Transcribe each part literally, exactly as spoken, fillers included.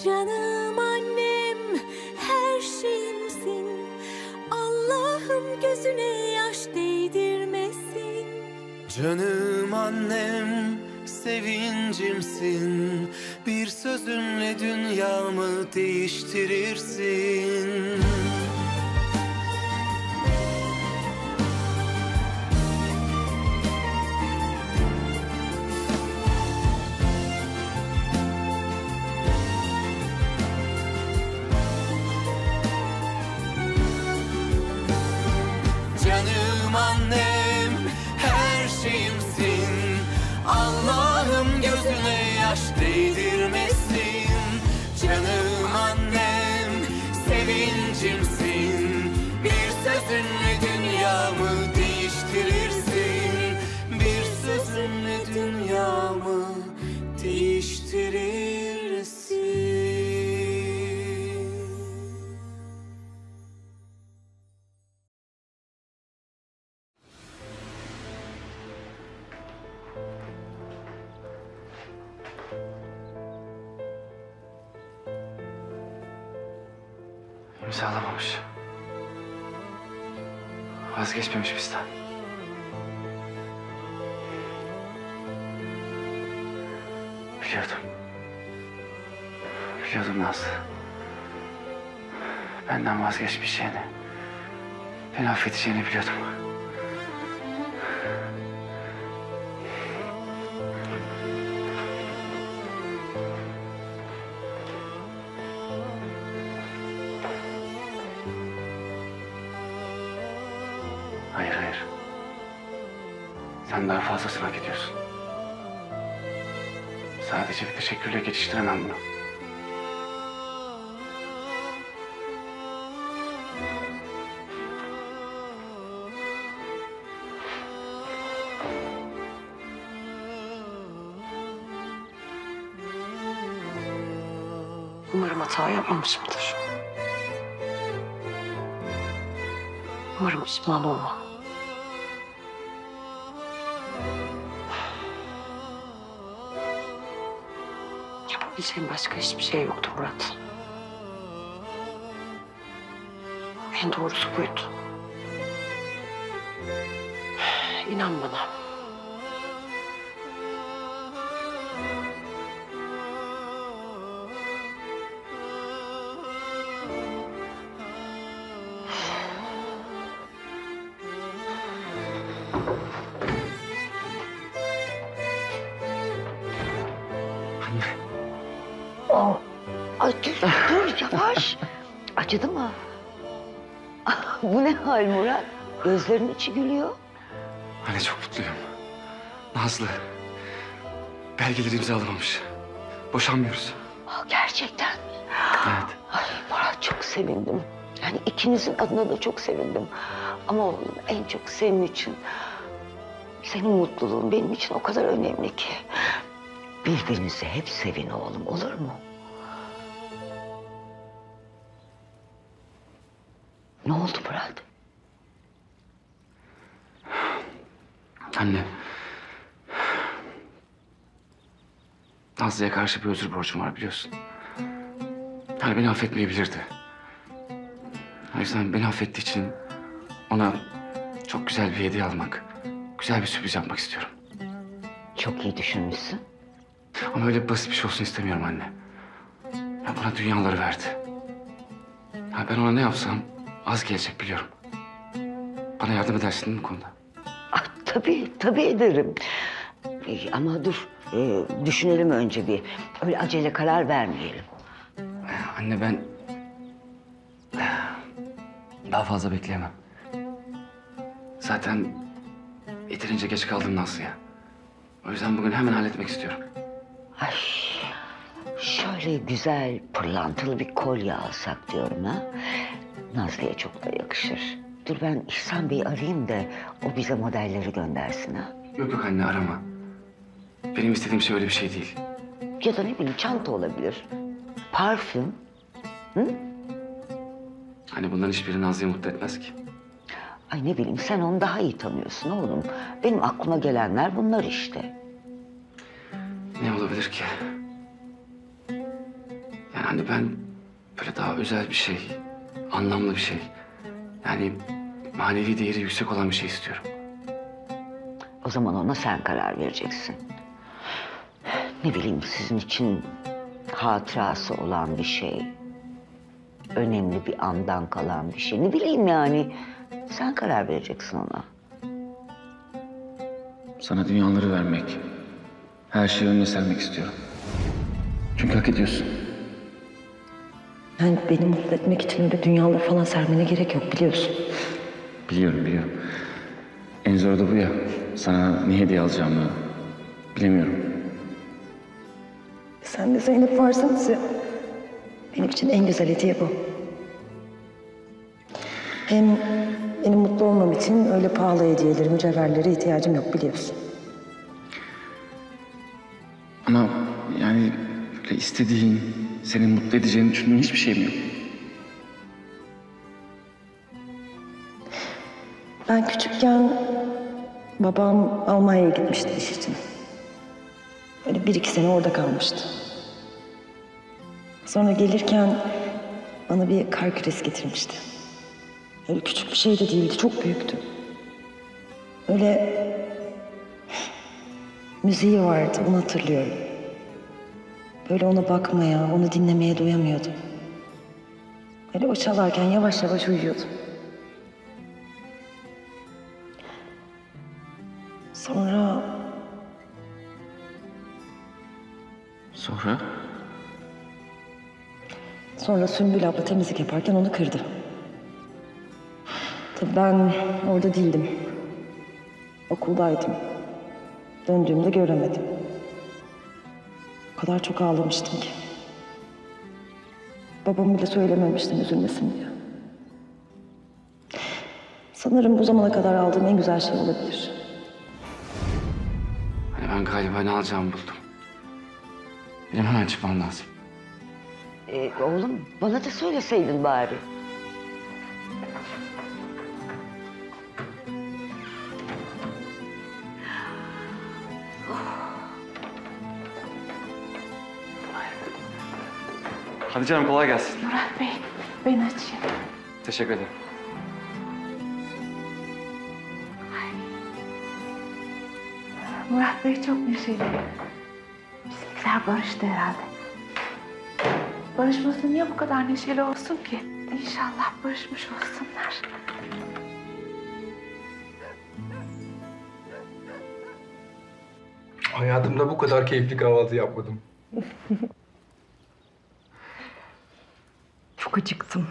Canım annem, her şeyimsin. Allah'ım gözüne yaş değdirmesin. Canım annem, sevincimsin. Bir sözünle dünyamı değiştirirsin. Canım annem, her şeyimsin. Allah'ım gözüne yaş değdirmesin. Canım annem, sevincimsin. Bir sözünle dünyamı değiştirirsin. Bir sözünle dünyamı değiştirirsin. İmzalamamış. Vazgeçmemiş bizden. Biliyordum. Biliyordum Nazlı. Benden vazgeçmeyeceğini, beni affedeceğini biliyordum. Hayır, hayır. Sen daha fazlasını hak ediyorsun. Sadece bir teşekkürle geçiştiremem bunu. Umarım hata yapmamışımdır. Umarım pişman olmam. Yapabileceğim başka hiçbir şey yoktu Murat. En doğrusu buydu. İnan bana. Oh. Ay dur, dur yavaş. Acıdı mı? Bu ne hal Murat? Gözlerinin içi gülüyor. Anne çok mutluyum. Nazlı, belgeleri imzalamamış. Boşanmıyoruz. Aa, gerçekten mi? Evet. Ay Murat çok sevindim. Yani ikinizin adına da çok sevindim. Ama oğlum en çok senin için. Senin mutluluğun benim için o kadar önemli ki. Birbirinizi hep sevin oğlum, olur mu? Ne oldu Murat? Anne. Nazlı'ya karşı bir özür borcum var biliyorsun. Yani beni affetmeyebilirdi. O yüzden beni affettiği için ona çok güzel bir hediye almak, güzel bir sürpriz yapmak istiyorum. Çok iyi düşünmüşsün. Ama öyle basit bir şey olsun istemiyorum anne. Ya bana dünyaları verdi. Ya ben ona ne yapsam az gelecek biliyorum. Bana yardım edersin değil mi bu konuda? Ah, tabii, tabii ederim. Ee, ama dur, e, düşünelim önce bir. Öyle acele karar vermeyelim. Anne ben daha fazla bekleyemem. Zaten yeterince geç kaldım Nazlı'ya. O yüzden bugün hemen halletmek istiyorum. Ay, şöyle güzel pırlantılı bir kolye alsak diyorum ha. Nazlı'ya çok da yakışır. Dur ben İhsan Bey'i arayayım da o bize modelleri göndersin ha. Yok yok anne arama. Benim istediğim şey öyle bir şey değil. Ya da ne bileyim çanta olabilir. Parfüm. Hı? Hani bunların hiçbiri Nazlı'yı mutlu etmez ki. Ay ne bileyim sen onu daha iyi tanıyorsun oğlum. Benim aklıma gelenler bunlar işte. Ne olabilir ki? Yani Yani ben böyle daha özel bir şey, anlamlı bir şey. Yani manevi değeri yüksek olan bir şey istiyorum. O zaman ona sen karar vereceksin. Ne bileyim sizin için hatırası olan bir şey. Önemli bir andan kalan bir şey. Ne bileyim yani. Sen karar vereceksin ona. Sana dünyaları vermek, her şeyi önüne sermek istiyorum. Çünkü hak ediyorsun. Yani beni mutlu etmek için öyle dünyaları falan sermene gerek yok biliyorsun. Biliyorum, biliyorum. En zoru da bu ya. Sana ne hediye alacağımı bilemiyorum. Sen de Zeynep varsanız ya. Benim için en güzel hediye bu. Hem benim mutlu olmam için öyle pahalı hediyeleri, mücevherlere ihtiyacım yok biliyorsun. Ama yani böyle istediğin, seni mutlu edeceğini düşündüğün hiçbir şey mi yok? Ben küçükken babam Almanya'ya gitmişti iş için. Öyle bir iki sene orada kalmıştı. Sonra gelirken bana bir kar küresi getirmişti. Öyle küçük bir şey de değildi, çok büyüktü. Öyle müziği vardı, onu hatırlıyorum. Böyle ona bakmaya, onu dinlemeye doyamıyordum. Öyle o çalarken yavaş yavaş uyuyordum. Sonra Sonra? Sonra Sümbül abla temizlik yaparken onu kırdı. Tabii ben orada değildim. Okuldaydım. Döndüğümde göremedim. O kadar çok ağlamıştım ki. Babama bile söylememiştim üzülmesin diye. Sanırım bu zamana kadar aldığım en güzel şey olabilir. Hani ben galiba ne alacağımı buldum. Benim hemen çıkmam lazım. Ee, oğlum bana da söyleseydin bari. Hadi canım kolay gelsin. Murat Bey, ben açayım. Teşekkür ederim. Murat Bey çok neşeli. Bizimkiler barıştı herhalde. Barışması niye bu kadar neşeli olsun ki? İnşallah barışmış olsunlar. Hayatımda bu kadar keyifli kahvaltı yapmadım. Çok acıktım.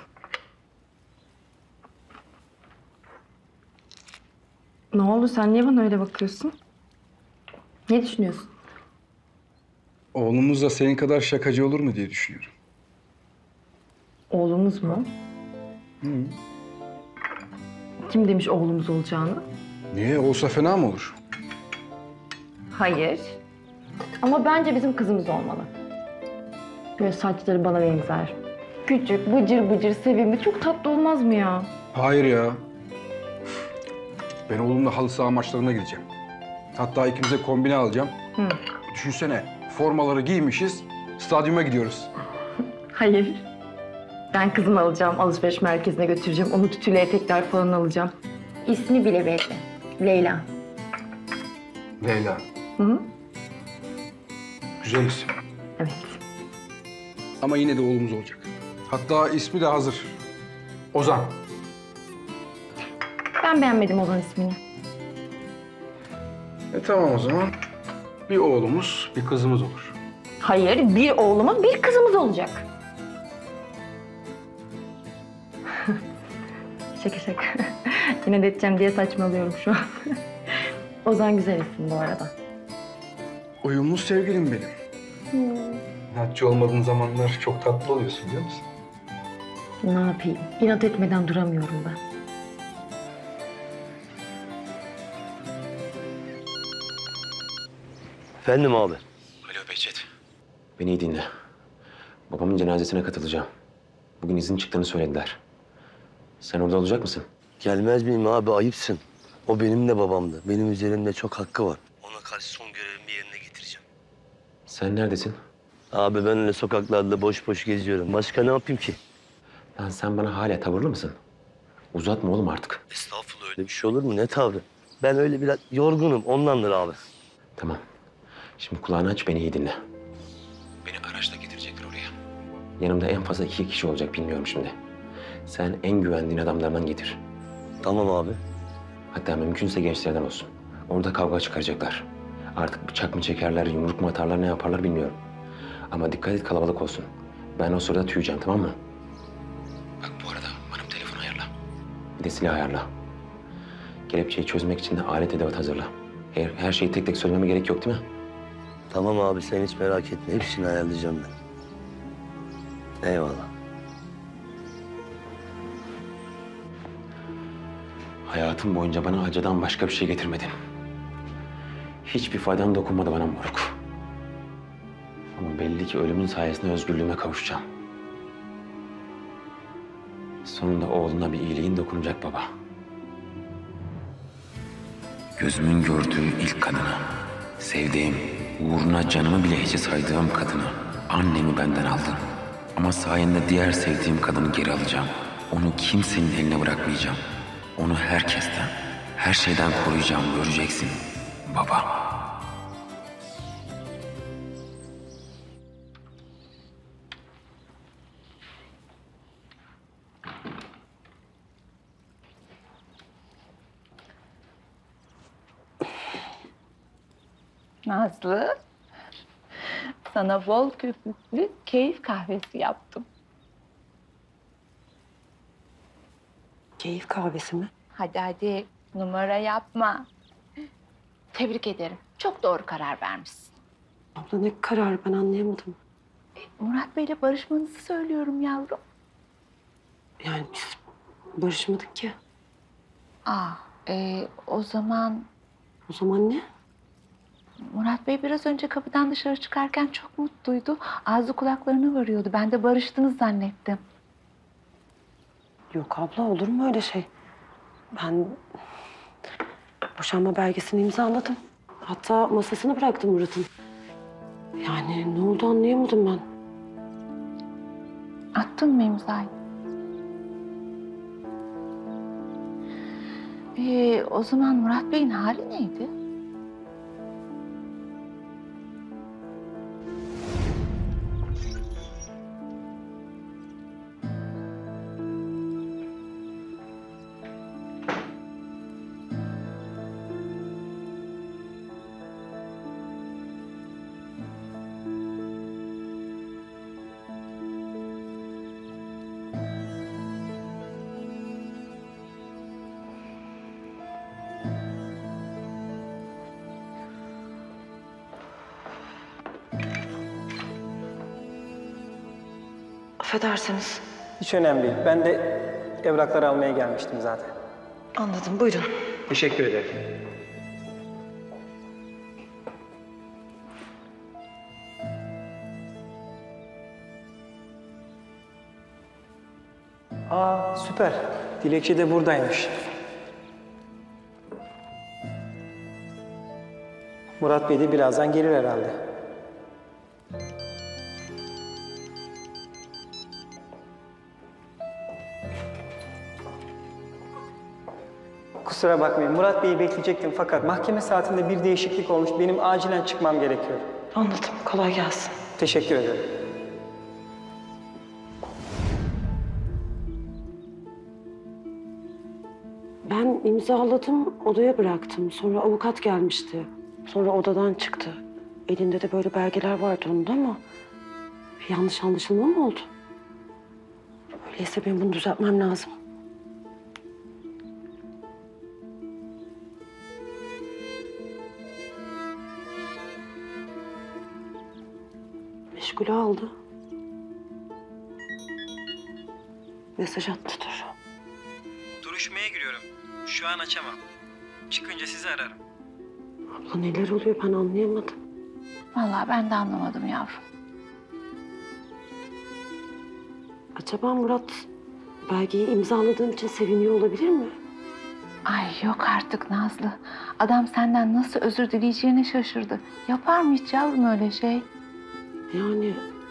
Ne oldu? Sen niye bana öyle bakıyorsun? Ne düşünüyorsun? Oğlumuz da senin kadar şakacı olur mu diye düşünüyorum. Oğlumuz mu? Kim demiş oğlumuz olacağını? Niye? Olsa fena mı olur? Hayır. Ama bence bizim kızımız olmalı. Böyle saçları bana benzer. Küçük, bıcır bıcır, sevimli. Çok tatlı olmaz mı ya? Hayır ya. Ben oğlumla halı saha maçlarına gideceğim. Hatta ikimize kombine alacağım. Hı. Düşünsene, formaları giymişiz, stadyuma gidiyoruz. Hayır. Ben kızımı alacağım, alışveriş merkezine götüreceğim. Onu tütülü etekler falan alacağım. İsmi bile belli. Leyla. Leyla. Hı hı. Güzel isim. Evet. Ama yine de oğlumuz olacak. Hatta ismi de hazır. Ozan. Ben beğenmedim Ozan ismini. E tamam o zaman. Bir oğlumuz, bir kızımız olur. Hayır, bir oğlumuz, bir kızımız olacak. Şaka şaka. Yine de edeceğim diye saçmalıyorum şu an. Ozan güzel isim bu arada. Uyumlu sevgilim benim. İnatçı olmadığın zamanlar çok tatlı oluyorsun biliyor musun? Ne yapayım? İnat etmeden duramıyorum ben. Efendim abi. Alo Behçet. Beni iyi dinle. Babamın cenazesine katılacağım. Bugün izin çıktığını söylediler. Sen orada olacak mısın? Gelmez miyim abi, ayıpsın. O benim de babamdı. Benim üzerimde çok hakkı var. Ona karşı son görevimi yerine getireceğim. Sen neredesin? Abi ben öyle sokaklarda boş boş geziyorum. Başka ne yapayım ki? Lan sen bana hala tavırlı mısın? Uzatma oğlum artık. Estağfurullah, öyle bir şey olur mu? Ne tavrı? Ben öyle biraz yorgunum, ondandır abi. Tamam. Şimdi kulağını aç, beni iyi dinle. Beni araçla getirecekler oraya. Yanımda en fazla iki kişi olacak, bilmiyorum şimdi. Sen en güvendiğin adamlarından getir. Tamam abi. Hatta mümkünse gençlerden olsun. Orada kavga çıkaracaklar. Artık bıçak mı çekerler, yumruk mu atarlar, ne yaparlar bilmiyorum. Ama dikkat et, kalabalık olsun. Ben o sırada tüyeceğim, tamam mı? Bak bu arada bana telefon ayarla. Bir de silah ayarla. Kelepçeyi çözmek için de alet edevat hazırla. Her, her şeyi tek tek söylememe gerek yok değil mi? Tamam abi, sen hiç merak etme. Hepsini ayarlayacağım ben. Eyvallah. Hayatım boyunca bana acıdan başka bir şey getirmedin. Hiçbir faydan dokunmadı bana moruk. Ama belli ki ölümün sayesinde özgürlüğüme kavuşacağım. Sonunda oğluna bir iyiliğin dokunacak baba. Gözümün gördüğü ilk kadını, sevdiğim, uğruna canımı bile hiçe saydığım kadını, annemi benden aldın. Ama sayende diğer sevdiğim kadını geri alacağım. Onu kimsenin eline bırakmayacağım. Onu herkesten, her şeyden koruyacağım, göreceksin baba. Nazlı, sana bol köpüklü keyif kahvesi yaptım. Keyif kahvesi mi? Hadi hadi, numara yapma. Tebrik ederim, çok doğru karar vermişsin. Abla ne karar, ben anlayamadım. Murat Bey'le barışmanızı söylüyorum yavrum. Yani biz barışmadık ki. Aa, e, o zaman O zaman ne? Murat Bey biraz önce kapıdan dışarı çıkarken çok mutluydu. Ağzı kulaklarına varıyordu. Ben de barıştınız zannettim. Yok abla, olur mu öyle şey? Ben boşanma belgesini imzaladım. Hatta masasını bıraktım Murat'ın. Yani ne oldu anlayamadım ben. Attın mı imzayı? Ee, o zaman Murat Bey'in hali neydi? Affedersiniz. Hiç önemli değil. Ben de evrakları almaya gelmiştim zaten. Anladım, buyurun. Teşekkür ederim. Aa süper. Dilekçe de buradaymış. Murat Bey de birazdan gelir herhalde. Kusura bakmayın. Murat Bey'i bekleyecektim fakat mahkeme saatinde bir değişiklik olmuş. Benim acilen çıkmam gerekiyor. Anladım, kolay gelsin. Teşekkür ederim. Ben imzaladım, odaya bıraktım. Sonra avukat gelmişti. Sonra odadan çıktı. Elinde de böyle belgeler vardı onun, ama bir yanlış anlaşılma mı oldu? Öyleyse benim bunu düzeltmem lazım. Meşgule aldı. Mesaj attı, dur. Duruşmaya giriyorum. Şu an açamam. Çıkınca sizi ararım. Abla neler oluyor ben anlayamadım. Vallahi ben de anlamadım yavrum. Acaba Murat belgeyi imzaladığım için seviniyor olabilir mi? Ay yok artık Nazlı. Adam senden nasıl özür dileyeceğini şaşırdı. Yapar mı hiç yavrum öyle şey? Yani...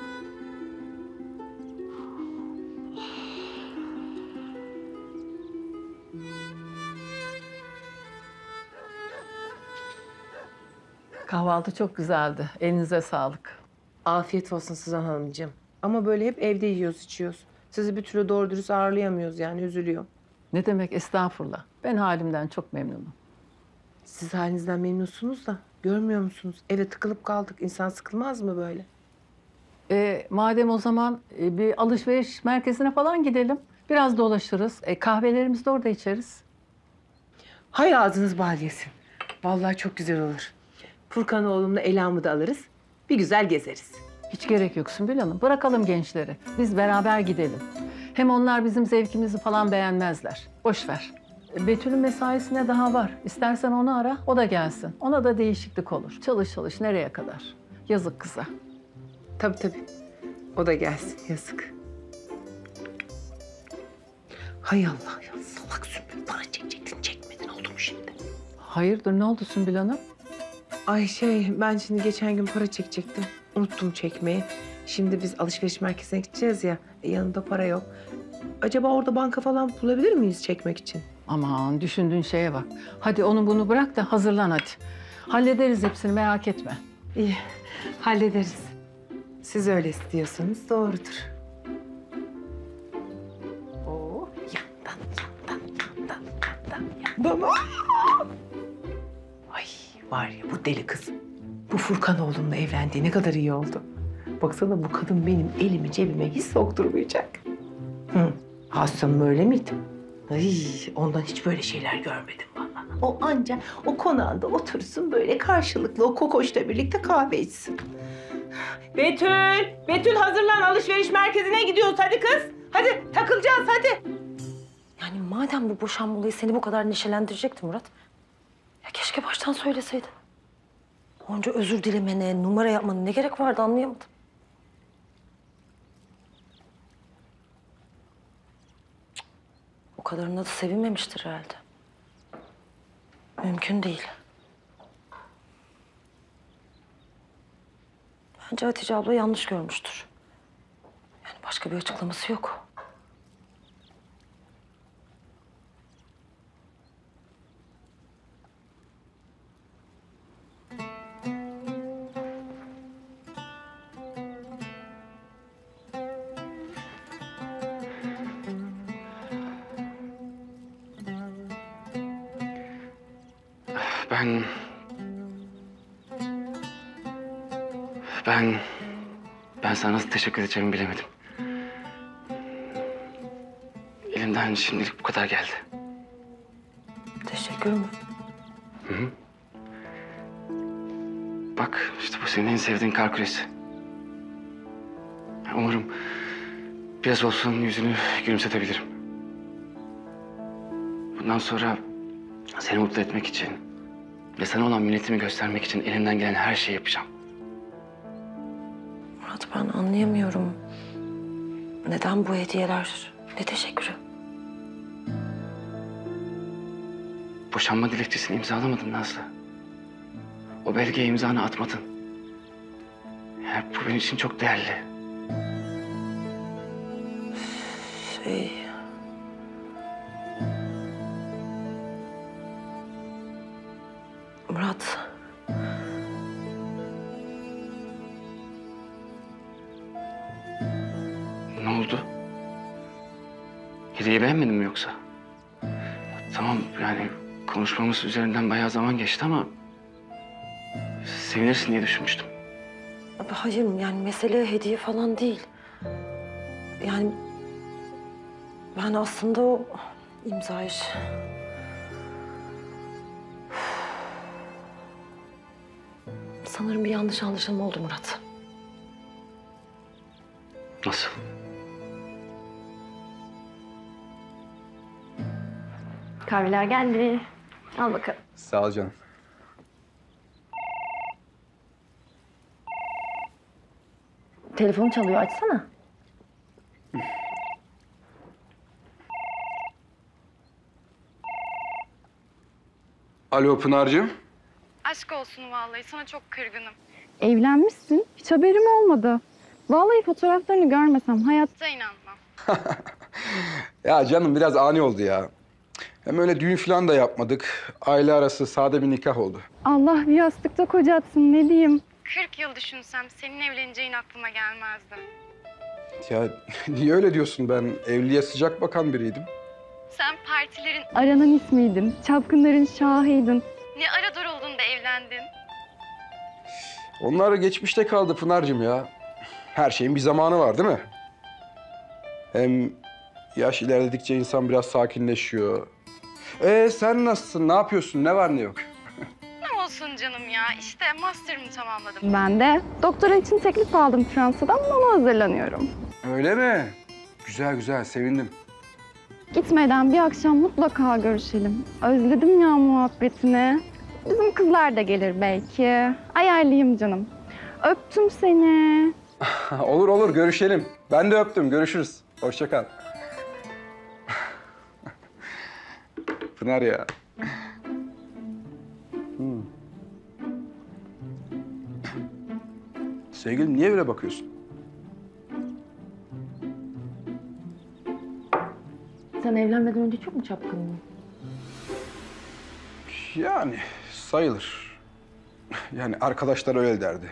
Kahvaltı çok güzeldi. Elinize sağlık. Afiyet olsun Suzan Hanımcığım. Ama böyle hep evde yiyoruz, içiyoruz. Sizi bir türlü doğru dürüst ağırlayamıyoruz yani, üzülüyorum. Ne demek estağfurullah. Ben halimden çok memnunum. Siz halinizden memnunsunuz da görmüyor musunuz? Eve tıkılıp kaldık. İnsan sıkılmaz mı böyle? E, madem o zaman e, bir alışveriş merkezine falan gidelim. Biraz dolaşırız. E, kahvelerimizi de orada içeriz. Hay ağzınız bal yesin. Vallahi çok güzel olur. Furkan oğlumla Elam'ı da alırız. Bir güzel gezeriz. Hiç gerek yok Sümbül Hanım. Bırakalım gençleri. Biz beraber gidelim. Hem onlar bizim zevkimizi falan beğenmezler. Boş ver. E, Betül'ün mesaisine daha var. İstersen onu ara, o da gelsin. Ona da değişiklik olur. Çalış çalış nereye kadar? Yazık kıza. Tabii tabii. O da gelsin. Yazık. Hay Allah ya. Salak Sümbül. Para çekecektin, çekmedin. Oldu mu şimdi? Hayırdır ne oldu Sümbül Hanım? Ay şey, ben şimdi geçen gün para çekecektim. Unuttum çekmeyi. Şimdi biz alışveriş merkezine gideceğiz ya. E, yanımda para yok. Acaba orada banka falan bulabilir miyiz çekmek için? Aman düşündüğün şeye bak. Hadi onu bunu bırak da hazırlan hadi. Hallederiz hepsini merak etme. İyi, hallederiz. Siz öyle istiyorsanız doğrudur. Oo, yandan, yandan, yandan, yandan, yandan. Ay var ya bu deli kız. Bu Furkan oğlumla evlendiği ne kadar iyi oldu. Baksana bu kadın benim elimi cebime hiç sokturmayacak. Hı, Hasan'ım öyle miydi? Ay, ondan hiç böyle şeyler görmedim vallahi. O anca o konağında otursun böyle karşılıklı o kokoşla birlikte kahve içsin. Betül, Betül hazırlan alışveriş merkezine gidiyoruz hadi kız. Hadi takılacağız hadi. Yani madem bu boşanma olayı seni bu kadar neşelendirecekti Murat. Ya keşke baştan söyleseydin. Onca özür dilemene, numara yapmana ne gerek vardı anlayamadım. Cık, o kadarına da sevinmemiştir herhalde. Mümkün değil. Bence Hatice abla yanlış görmüştür. Yani başka bir açıklaması yok. Ben... Ben... Ben sana nasıl teşekkür edeceğimi bilemedim. Elimden şimdilik bu kadar geldi. Teşekkür mü? Hı hı. Bak işte bu senin en sevdiğin kar küresi. Umarım biraz olsun yüzünü gülümsetebilirim. Bundan sonra seni mutlu etmek için ve sana olan minnetimi göstermek için elimden gelen her şeyi yapacağım. Murat ben anlayamıyorum. Neden bu hediyeler? Ne teşekkürü? Boşanma dilekçesini imzalamadın Nazlı. O belgeye imzanı atmadın. Yani bu benim için çok değerli. Şey... Murat... Ne oldu? Hediyeyi beğenmedin mi yoksa? Tamam yani konuşmamız üzerinden bayağı zaman geçti ama... sevinirsin diye düşünmüştüm. Hayır yani mesele hediye falan değil. Yani ben aslında o imza iş... Sanırım bir yanlış anlaşılma oldu Murat. Nasıl? Kahveler geldi. Al bakalım. Sağ ol canım. Telefon çalıyor, açsana. Alo Pınar'cığım. Aşk olsun vallahi. Sana çok kırgınım. Evlenmişsin. Hiç haberim olmadı. Vallahi fotoğraflarını görmesem hayatta inanmam. Ya canım biraz ani oldu ya. Hem öyle düğün falan da yapmadık. Aile arası sade bir nikah oldu. Allah bir yastıkta kocatsın ne diyeyim. kırk yıl düşünsem senin evleneceğin aklıma gelmezdi. Ya niye öyle diyorsun? Ben evliliğe sıcak bakan biriydim. Sen partilerin aranan ismiydin. Çapkınların şahıydın. Ne ara duruldun da evlendin. Onlar geçmişte kaldı Pınar'cığım ya. Her şeyin bir zamanı var değil mi? Hem yaş ilerledikçe insan biraz sakinleşiyor. Ee sen nasılsın? Ne yapıyorsun? Ne var ne yok? Ne olsun canım ya. İşte master'ımı tamamladım. Ben de doktora için teklif aldım Fransa'dan. Ona hazırlanıyorum. Öyle mi? Güzel güzel, sevindim. Gitmeden bir akşam mutlaka görüşelim. Özledim ya muhabbetini. Bizim kızlar da gelir belki. Ayarlayayım canım. Öptüm seni. Olur olur, görüşelim. Ben de öptüm, görüşürüz. Hoşça kal. Pınar ya. Hmm. Sevgilim niye öyle bakıyorsun? Sen evlenmeden önce çok mu çapkındın? Yani sayılır. Yani arkadaşlar öyle derdi.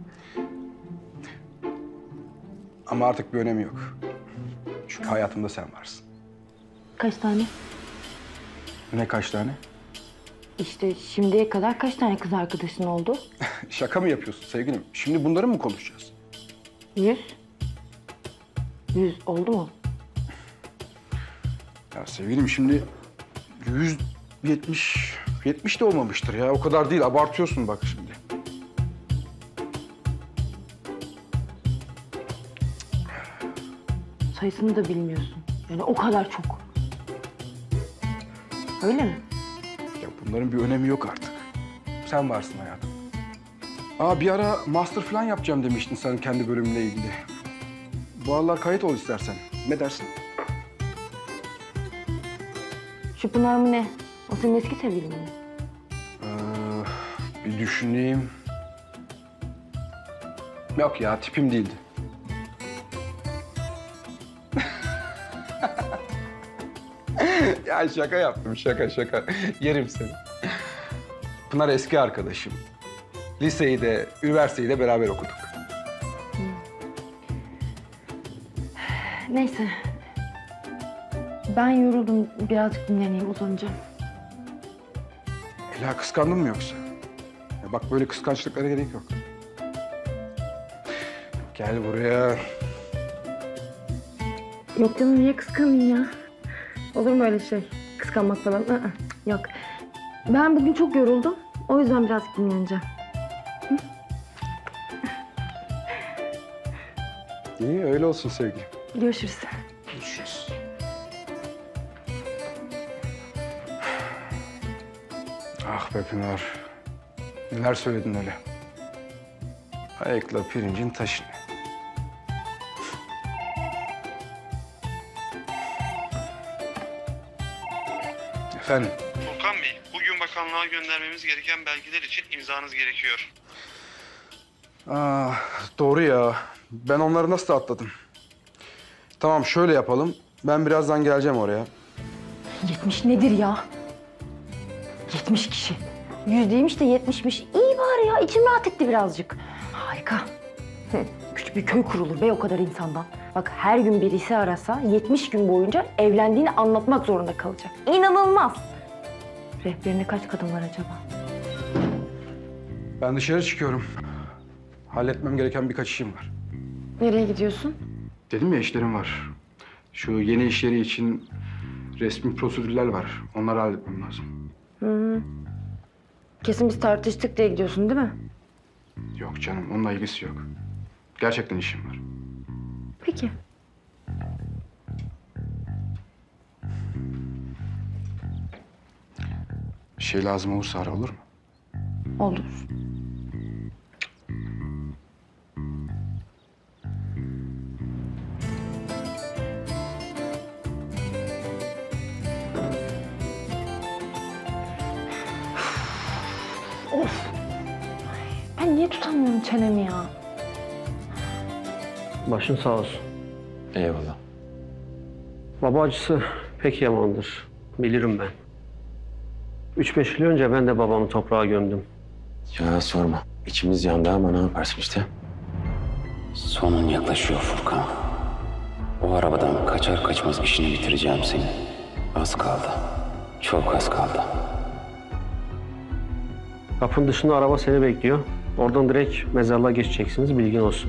Ama artık bir önemi yok. Çünkü hayatımda sen varsın. Kaç tane? Ne kaç tane? İşte şimdiye kadar kaç tane kız arkadaşın oldu? Şaka mı yapıyorsun sevgilim? Şimdi bunları mı konuşacağız? Yüz. Yüz oldu mu? Ya sevgilim şimdi yüz yetmiş, yetmiş de olmamıştır ya. O kadar değil, abartıyorsun bak şimdi. Sayısını da bilmiyorsun. Yani o kadar çok. Öyle mi? Ya bunların bir önemi yok artık. Sen varsın hayatım. Aa bir ara master falan yapacağım demiştin sen kendi bölümünle ilgili. Bu aralar kayıt ol istersen. Ne dersin? Şu Pınar mı ne? O senin eski sevgilin mi? Ee, bir düşüneyim. Yok ya, tipim değildi. Ya şaka yaptım, şaka şaka. Yerim seni. Pınar eski arkadaşım. Liseyi de, üniversiteyi de beraber okuduk. Neyse. Ben yoruldum. Birazcık dinleneyim, uzanacağım. Ela kıskandın mı yoksa? Ya bak böyle kıskançlıklara gerek yok. Gel buraya. Yok canım, niye kıskanayım ya? Olur mu öyle şey? Kıskanmak falan. Aa, yok. Ben bugün çok yoruldum. O yüzden biraz dinleneceğim. Hı? İyi, öyle olsun sevgilim. Görüşürüz. Görüşürüz. Ah be Pınar. Neler söyledin öyle. Ayıkla pirincin taşını. Efendim? Volkan Bey, bugün bakanlığa göndermemiz gereken belgeler için imzanız gerekiyor. Aa, doğru ya. Ben onları nasıl atladım? Tamam şöyle yapalım. Ben birazdan geleceğim oraya. Yetmiş nedir ya? Yetmiş kişi. Yüz değilmiş de yetmişmiş. İyi bari ya. İçim rahat etti birazcık. Harika. Hı, küçük bir köy kurulur be o kadar insandan. Bak her gün birisi arasa yetmiş gün boyunca evlendiğini anlatmak zorunda kalacak. İnanılmaz. Rehberinde kaç kadın var acaba? Ben dışarı çıkıyorum. Halletmem gereken birkaç işim var. Nereye gidiyorsun? Dedim ya işlerim var. Şu yeni iş yeri için resmi prosedürler var. Onları halletmem lazım. Hı. Kesin biz tartıştık diye gidiyorsun değil mi? Yok canım, onunla ilgisi yok. Gerçekten işim var. Peki. Bir şey lazım olursa ara, olur mu? Olur. Of! Ben niye niye tutamıyorum çenemi ya? Başın sağ olsun. Eyvallah. Baba acısı pek yamandır. Bilirim ben. Üç beş yıl önce ben de babamı toprağa gömdüm. Ya sorma. İçimiz yandı ama ne yaparsın işte. Sonun yaklaşıyor Furkan. O arabadan kaçar kaçmaz işini bitireceğim seni. Az kaldı. Çok az kaldı. Kapının dışında araba seni bekliyor. Oradan direkt mezarlığa geçeceksiniz, bilgin olsun.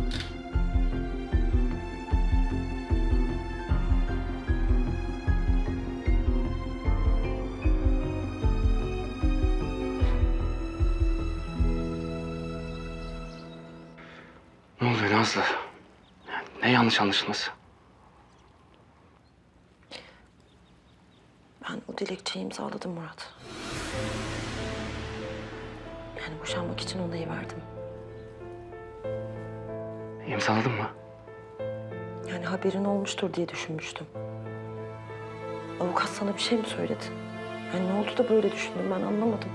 Ne oluyor Nazlı? Ne yanlış anlaşılması? Ben o dilekçeyi imzaladım Murat. Yani boşanmak için onayı verdim. İmzaladın mı? Yani haberin olmuştur diye düşünmüştüm. Avukat sana bir şey mi söyledi? Yani ne oldu da böyle düşündün, ben anlamadım.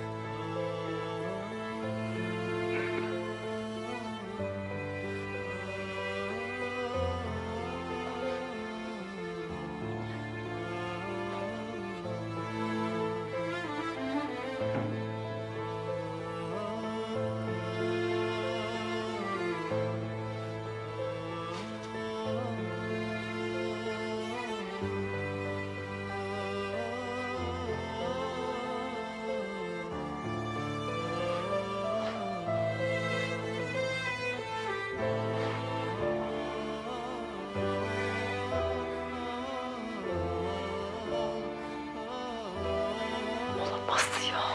Olamaz ya.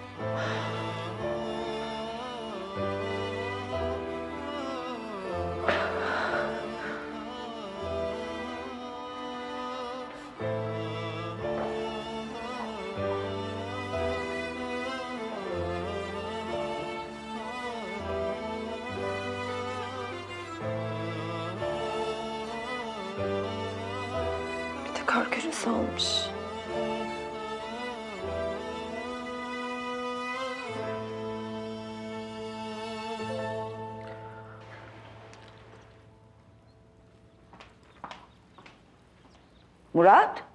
Bir de kar küresi almış. Murat?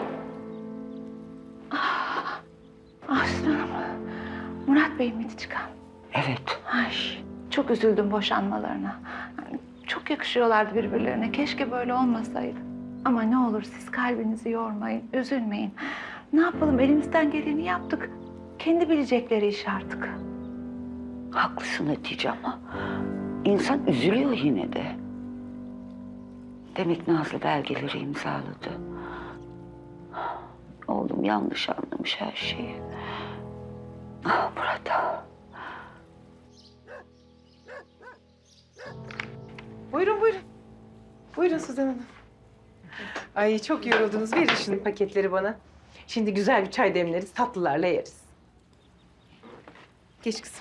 Aslanım. Murat Bey miydi çıkan? Evet. Ay, çok üzüldüm boşanmalarına. Yani çok yakışıyorlardı birbirlerine. Keşke böyle olmasaydı. Ama ne olur siz kalbinizi yormayın, üzülmeyin. Ne yapalım, elimizden geleni yaptık. Kendi bilecekleri iş artık. Haklısın Hatice ama insan üzülüyor yine de. Demek Nazlı belgeleri imzaladı. Oğlum yanlış anlamış her şeyi. Ah Murat ah. Buyurun buyurun. Buyurun Suzan Hanım. Ay çok yoruldunuz. Verin şunu paketleri bana. Şimdi güzel bir çay demleriz, tatlılarla yeriz. Geç kızım.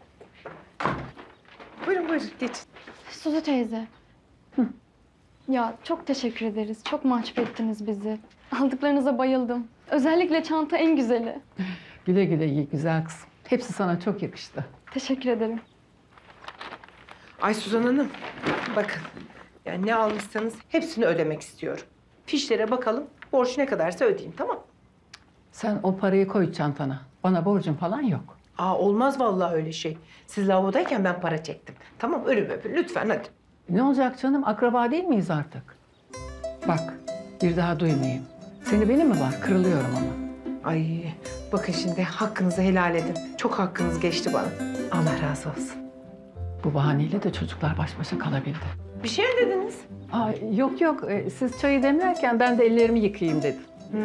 Buyurun buyurun geçin. Suzu teyze. Ya çok teşekkür ederiz. Çok mahcup ettiniz bizi. Aldıklarınıza bayıldım. Özellikle çanta en güzeli. Güle güle giy güzel kızım. Hepsi sana çok yakıştı. Teşekkür ederim. Ay Suzan Hanım, bakın. Yani ne almışsanız hepsini ödemek istiyorum. Fişlere bakalım, borç ne kadarsa ödeyeyim, tamam? Sen o parayı koy çantana. Bana borcun falan yok. Aa olmaz vallahi öyle şey. Siz lavabodayken ben para çektim. Tamam, ölüm öpün lütfen hadi. Ne olacak canım? Akraba değil miyiz artık? Bak, bir daha duymayayım. Seni benim mi var? Kırılıyorum ama. Ay bakın şimdi hakkınızı helal edin. Çok hakkınız geçti bana. Allah razı olsun. Bu bahaneyle de çocuklar baş başa kalabildi. Bir şey mi dediniz? Aa, yok yok, Ee, siz çayı demlerken ben de ellerimi yıkayayım dedim. Hmm.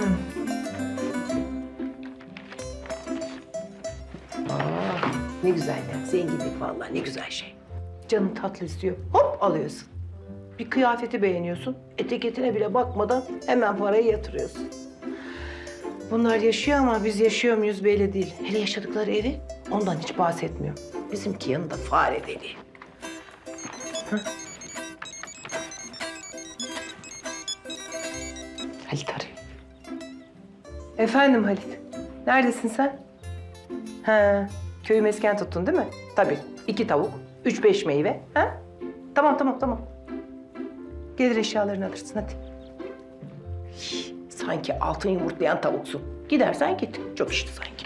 Aa, ne güzel ya. Zenginlik vallahi ne güzel şey. Canın tatlı istiyor. Hop alıyorsun. Bir kıyafeti beğeniyorsun. Etiketine bile bakmadan hemen parayı yatırıyorsun. Bunlar yaşıyor ama biz yaşıyor muyuz belli değil. Hele yaşadıkları evi ondan hiç bahsetmiyor. Bizimki yanında fare deliği. Hı? Halit arıyor. Efendim Halit. Neredesin sen? Ha, köyü mesken tuttun değil mi? Tabii. iki tavuk, üç beş meyve. Ha? Tamam tamam tamam. Gelir eşyalarını alırsın hadi. Hii, sanki altın yumurtlayan tavuksun. Gidersen git. Çok işti sanki.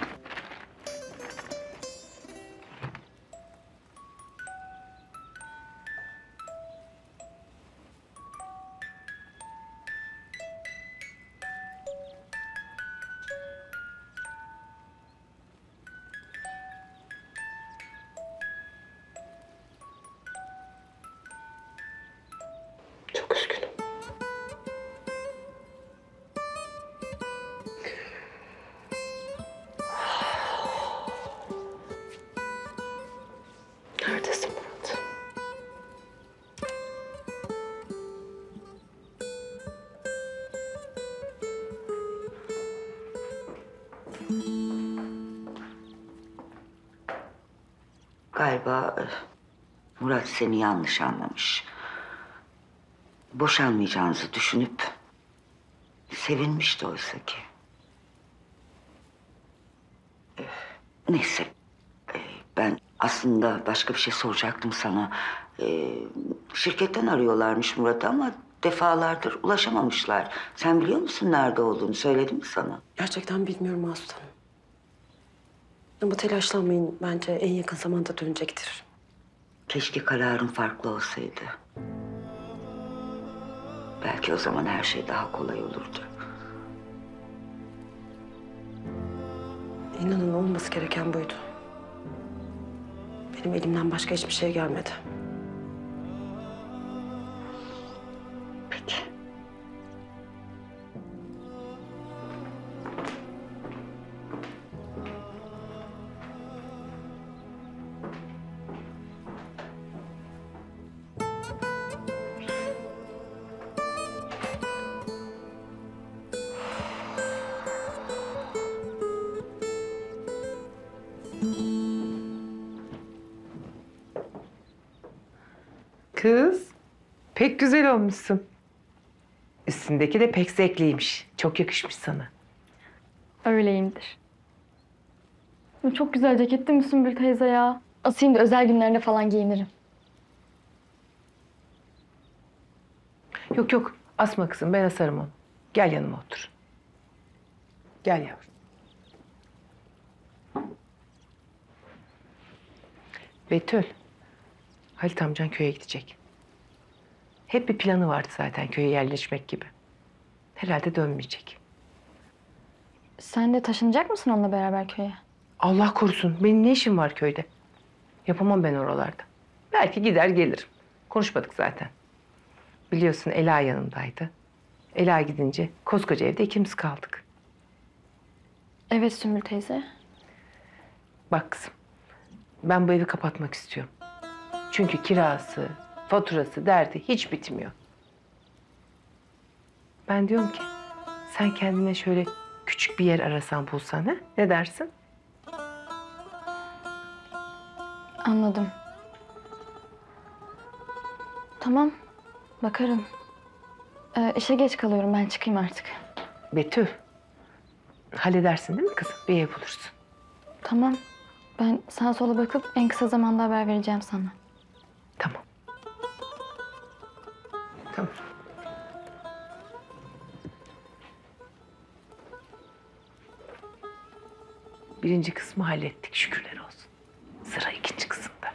Çok üzgünüm. Neredesin Murat? Galiba e, Murat seni yanlış anlamış. Boşanmayacağınızı düşünüp sevinmişti oysa ki. Ee, Neyse. Ee, Ben aslında başka bir şey soracaktım sana. Ee, Şirketten arıyorlarmış Murat'ı ama defalardır ulaşamamışlar. Sen biliyor musun nerede olduğunu? Söyledim mi sana? Gerçekten bilmiyorum Aslı Hanım. Ama telaşlanmayın. Bence en yakın zamanda dönecektir. Keşke kararın farklı olsaydı. Belki o zaman her şey daha kolay olurdu. İnanın olması gereken buydu. Benim elimden başka hiçbir şey gelmedi. Peki. Kız, pek güzel olmuşsun. Üstündeki de pek zevkliymiş. Çok yakışmış sana. Öyleyimdir. Çok güzel ceket değil mi Sümbül teyze ya? Asayım da özel günlerinde falan giyinirim. Yok yok, asma kızım. Ben asarım onu. Gel yanıma otur. Gel yavrum. Betül, Halit amcan köye gidecek. Hep bir planı vardı zaten köye yerleşmek gibi. Herhalde dönmeyecek. Sen de taşınacak mısın onunla beraber köye? Allah korusun. Benim ne işim var köyde? Yapamam ben oralarda. Belki gider gelirim. Konuşmadık zaten. Biliyorsun Ela yanımdaydı. Ela gidince koskoca evde ikimiz kaldık. Evet Sümbül teyze. Bak kızım, ben bu evi kapatmak istiyorum. Çünkü kirası, faturası, derdi hiç bitmiyor. Ben diyorum ki sen kendine şöyle küçük bir yer arasan bulsan ha? Ne dersin? Anladım. Tamam, bakarım. Ee, işe geç kalıyorum, ben çıkayım artık. Betül, halledersin değil mi kızım? Bir ev bulursun. Tamam, ben sağa sola bakıp en kısa zamanda haber vereceğim sana. Tamam. Tamam. Birinci kısmı hallettik, şükürler olsun. Sıra ikinci kısımda.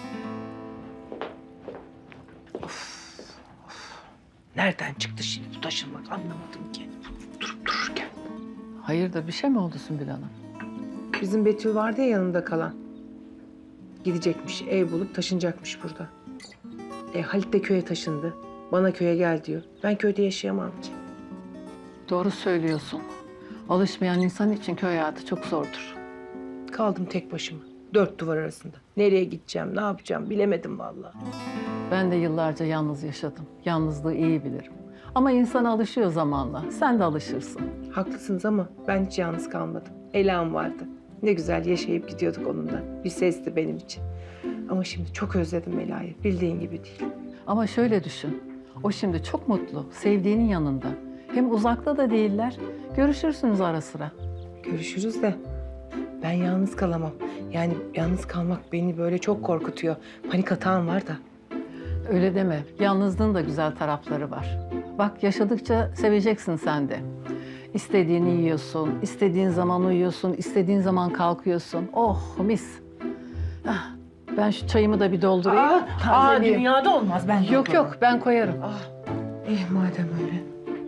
Of, of. Nereden çıktı şimdi bu taşınmak anlamadım ki. Durup dururken. Hayırdır bir şey mi oldu Sümbül Hanım? Bizim Betül vardı ya yanında kalan. Gidecekmiş, ev bulup taşınacakmış burada. E, Halit de köye taşındı. Bana köye gel diyor. Ben köyde yaşayamam ki. Doğru söylüyorsun. Alışmayan insan için köy hayatı çok zordur. Kaldım tek başıma. Dört duvar arasında. Nereye gideceğim, ne yapacağım bilemedim vallahi. Ben de yıllarca yalnız yaşadım. Yalnızlığı iyi bilirim. Ama insan alışıyor zamanla. Sen de alışırsın. Haklısınız ama ben hiç yalnız kalmadım. Ela'm vardı. Ne güzel yaşayıp gidiyorduk onunla. Bir sesti benim için. Ama şimdi çok özledim Ela'yı. Bildiğin gibi değil. Ama şöyle düşün. O şimdi çok mutlu. Sevdiğinin yanında. Hem uzakta da değiller. Görüşürsünüz ara sıra. Görüşürüz de Ben yalnız kalamam. Yani yalnız kalmak beni böyle çok korkutuyor. Panik atağım var da. Öyle deme. Yalnızlığın da güzel tarafları var. Bak yaşadıkça seveceksin sen de. İstediğini yiyorsun, istediğin zaman uyuyorsun, istediğin zaman kalkıyorsun. Oh mis. Ah, ben şu çayımı da bir doldurayım. Aa, aa, tazeleyeyim. dünyada olmaz. Ben Yok yok ben koyarım. Ah, eh madem öyle.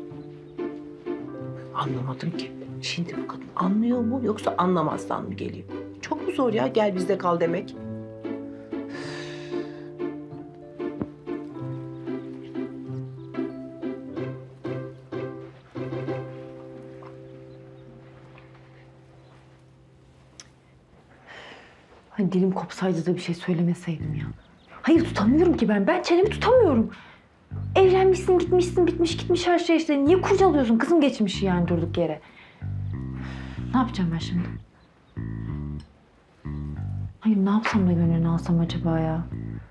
Anlamadım ki. Şimdi bu kadın anlıyor mu yoksa anlamazdan mı geliyor? Çok mu zor ya gel bizde kal demek? Hani dilim kopsaydı da bir şey söylemeseydim ya. Hayır tutamıyorum ki ben. Ben çenemi tutamıyorum. Evlenmişsin, gitmişsin, bitmiş gitmiş her şey işte. Niye kurcalıyorsun kızım geçmişi yani durduk yere? Ne yapacağım ben şimdi? Hayır ne yapsam da gönlünü alsam acaba ya?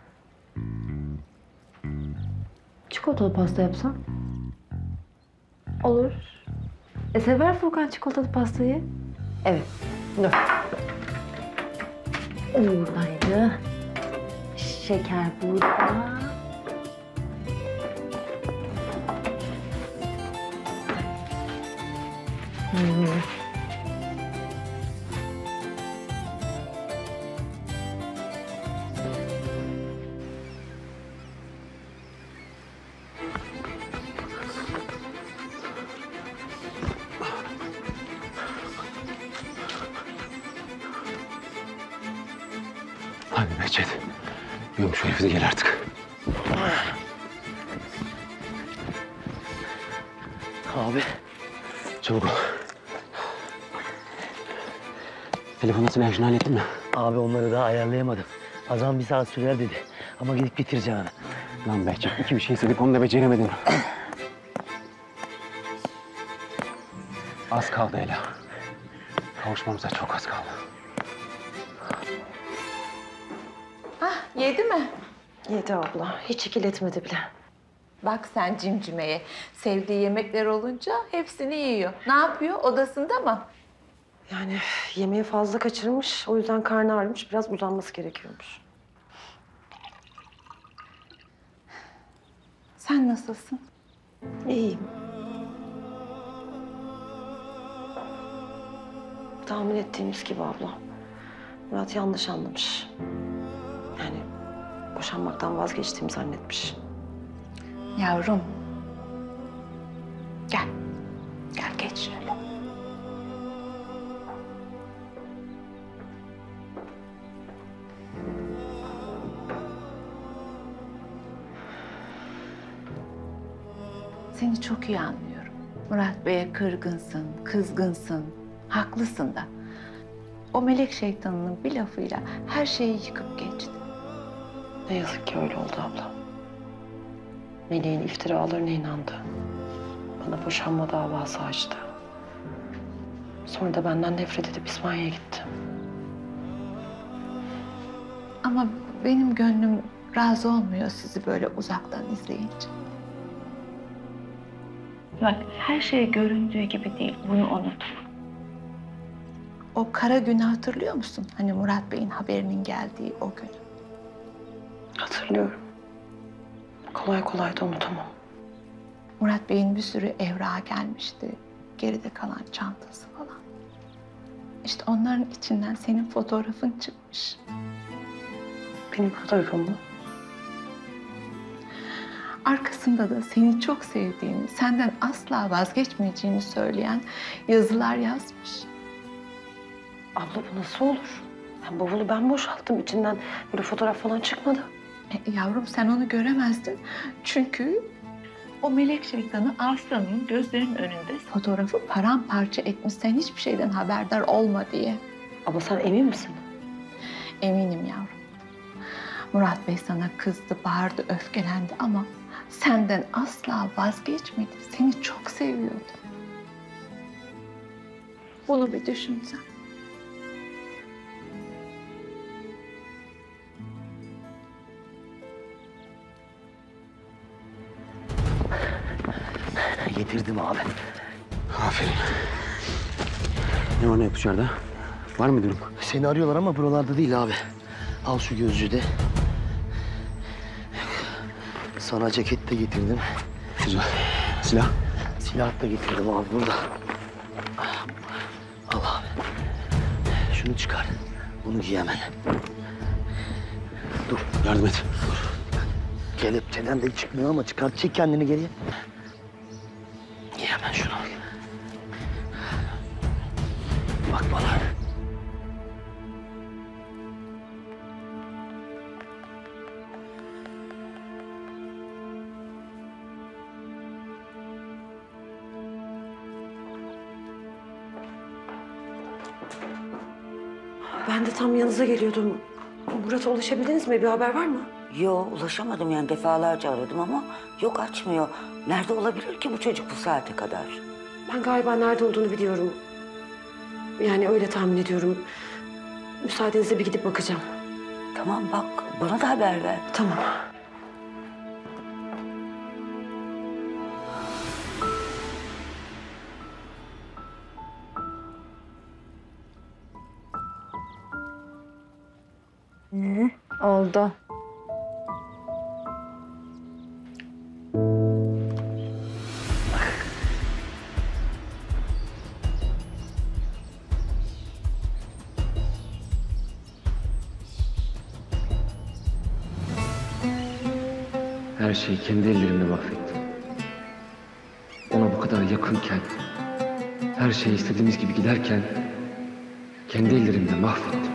Çikolatalı pasta yapsam? Olur. E sever Furkan çikolatalı pastayı. Evet. Dur. Buradaydı. Şeker burada. Hmm. Hadi Behçet. Yok şu herife de gel artık. Abi. Çabuk ol. Telefon nasıl enerjini hallettin mi? Abi onları daha ayarlayamadım. Azam bir saat sürer dedi. Ama gidip getireceğim. Lan Behçet iki bir şey istedik onu da beceremedin. Az kaldı Ela. Kavuşmamıza çok az kaldı. Ah yedi mi? Yedi abla. Hiç ikiletmedi bile. Bak sen cimcimeye. Sevdiği yemekler olunca hepsini yiyor. Ne yapıyor? Odasında mı? Yani yemeği fazla kaçırmış. O yüzden karnı ağrımış. Biraz uzanması gerekiyormuş. Sen nasılsın? İyiyim. Tahmin ettiğimiz gibi abla. Murat yanlış anlamış. Yani boşanmaktan vazgeçtiğimi zannetmiş. Yavrum. Gel. Gel geç şöyle. Seni çok iyi anlıyorum. Murat Bey'e kırgınsın, kızgınsın, haklısın da. O melek şeytanının bir lafıyla her şeyi yıkıp geçti. Ne yazık ki öyle oldu abla. Meleğin iftiralarına inandı. Bana boşanma davası açtı. Sonra da benden nefret edip İspanya'ya gitti. Ama benim gönlüm razı olmuyor sizi böyle uzaktan izleyince. Bak her şey göründüğü gibi değil, bunu unutma. O kara günü hatırlıyor musun? Hani Murat Bey'in haberinin geldiği o gün. Hatırlıyorum. Kolay kolay da unutamam. Murat Bey'in bir sürü evrağı gelmişti. Geride kalan çantası falan. İşte onların içinden senin fotoğrafın çıkmış. Benim fotoğrafım mı? Arkasında da seni çok sevdiğini, senden asla vazgeçmeyeceğini söyleyen yazılar yazmış. Abla bu nasıl olur? Yani bavulu ben boşalttım. İçinden böyle fotoğraf falan çıkmadı. E, yavrum sen onu göremezdin. Çünkü o melek şeytanı Arslan'ın gözlerinin önünde fotoğrafı paramparça etmiş. Sen hiçbir şeyden haberdar olma diye. Ama sen emin misin? Eminim yavrum. Murat Bey sana kızdı, bağırdı, öfkelendi ama senden asla vazgeçmedi. Seni çok seviyordu. Bunu bir düşün sen. Getirdim abi. Aferin. Ne var ne yok dışarıda? Var mı durum? Seni arıyorlar ama buralarda değil abi. Al şu gözlüğü de. Sana ceket de getirdim. Güzel. Silah? Silah da getirdim abi burada. Al abi. Şunu çıkar. Bunu giy hemen. Dur. Yardım et. Dur. Kelepçeden de çıkmıyor ama çıkart. Çek kendini geriye. Giy hemen şunu. Bak bana. Ben de tam yanınıza geliyordum. Murat'a ulaşabildiniz mi? Bir haber var mı? Yo, ulaşamadım yani defalarca aradım ama yok, açmıyor. Nerede olabilir ki bu çocuk bu saate kadar? Ben galiba nerede olduğunu biliyorum. Yani öyle tahmin ediyorum. Müsaadenizle bir gidip bakacağım. Tamam bak, bana da haber ver. Tamam. Hı, oldu. Her şeyi kendi ellerimle mahvettim. Ona bu kadar yakınken, her şey istediğimiz gibi giderken kendi ellerimle mahvettim.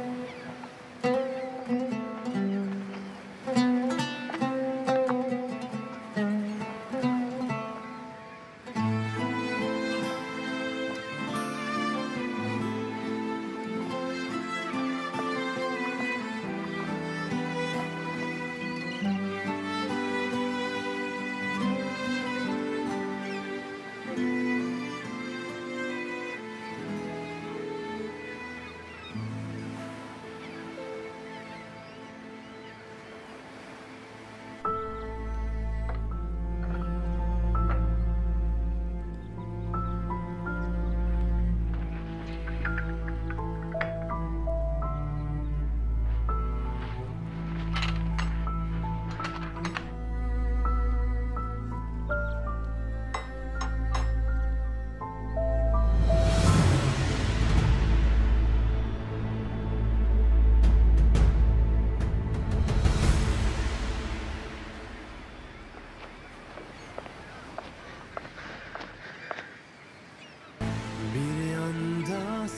Bir yanda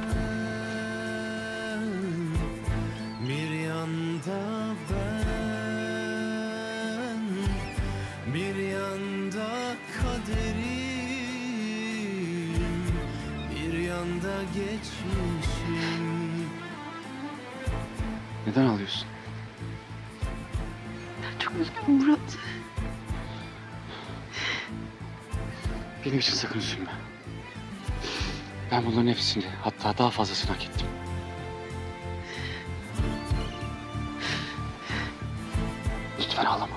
sen, bir yanda ben, bir yanda kaderim, bir yanda geçmişim. Neden ağlıyorsun? Çok üzgünüm Murat. Benim için sakın üzülme. Ben bunların hepsini, hatta daha fazlasını hak ettim. Lütfen ağlama.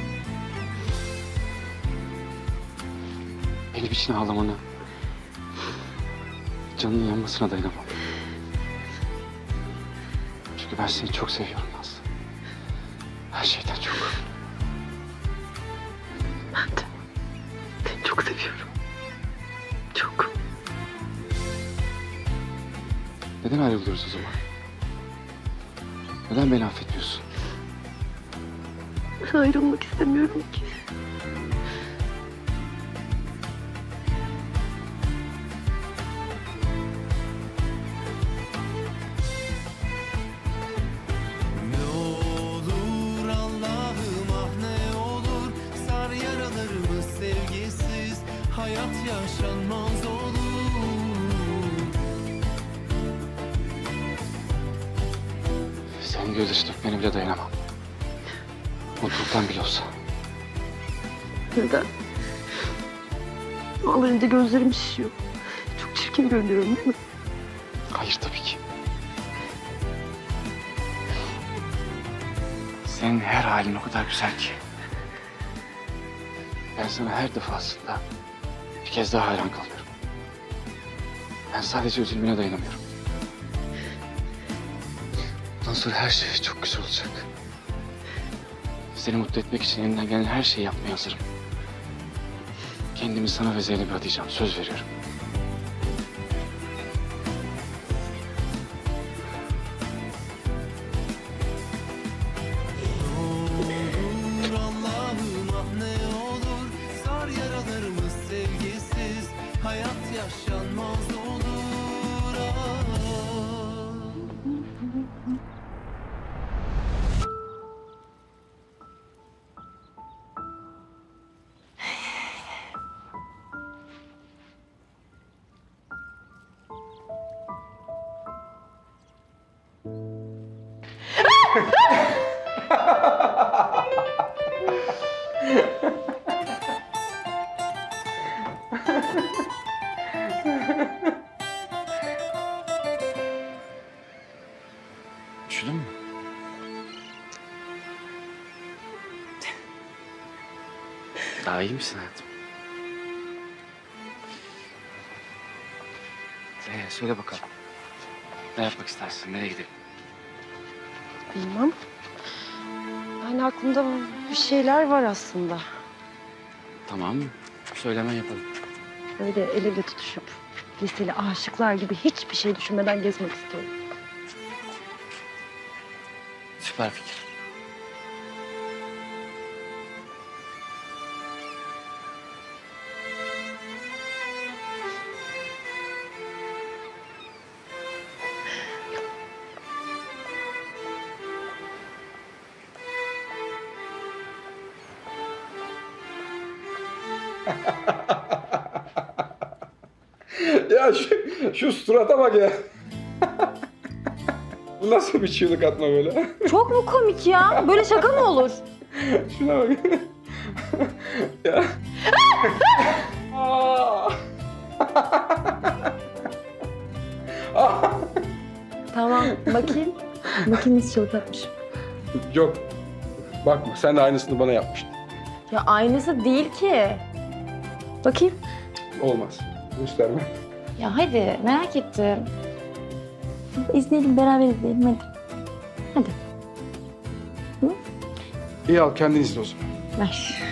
Benim için ağlamanı, canının yanmasına dayanamam. Çünkü ben seni çok seviyorum Nazlı. Her şeyden çok. Ben de seni çok seviyorum. Çok. Neden ayrılıyoruz o zaman? Neden beni affetmiyorsun? Ben ayrılmak istemiyorum ki. Ne olur Allah'ım, ah ne olur, sar yaralarımı sevgisiz, hayat yaşanmaz olur. Senin gözyaşı dökmene bile dayanamam. Mutluluktan bile olsa. Neden? Ağlayınca gözlerim şişiyor. Çok çirkin görünüyorum değil mi? Hayır tabii ki. Senin her halin o kadar güzel ki. Ben sana her defasında bir kez daha hayran kalıyorum. Ben sadece üzülmene dayanamıyorum. Bundan sonra her şey çok güzel olacak. Seni mutlu etmek için elimden gelen her şeyi yapmaya hazırım. Kendimi sana ve Zeynep'e adayacağım. Söz veriyorum. Olur Allah'ım ah ne olur, sar yaralarımız sevgisiz, hayat yaşanmaz olur ah. Üşüdün mü? Daha iyi misin hayatım? Ee, söyle bakalım. Ne yapmak istersin? Nereye gidelim? Bilmem. Yani aklımda bir şeyler var aslında. Tamam mı? Söylemen yapalım. Böyle el ele tutuşup liseli aşıklar gibi hiçbir şey düşünmeden gezmek istiyorum. Süper fikir. Ya şu, şu surata bak ya. Bu nasıl bir çığlık atma böyle? Çok mu komik ya? Böyle şaka mı olur? Şuna bak. Ya. Tamam, bakayım. Bakayım nasıl çığlık atmış. Yok. Bakma sen de aynısını bana yapmıştın. Ya aynısı değil ki. Bakayım. Olmaz. Gösterme. Ya hadi, merak ettim. İzleyelim, beraber izleyelim hadi. Hadi. İyi al kendin izle o zaman. Ver.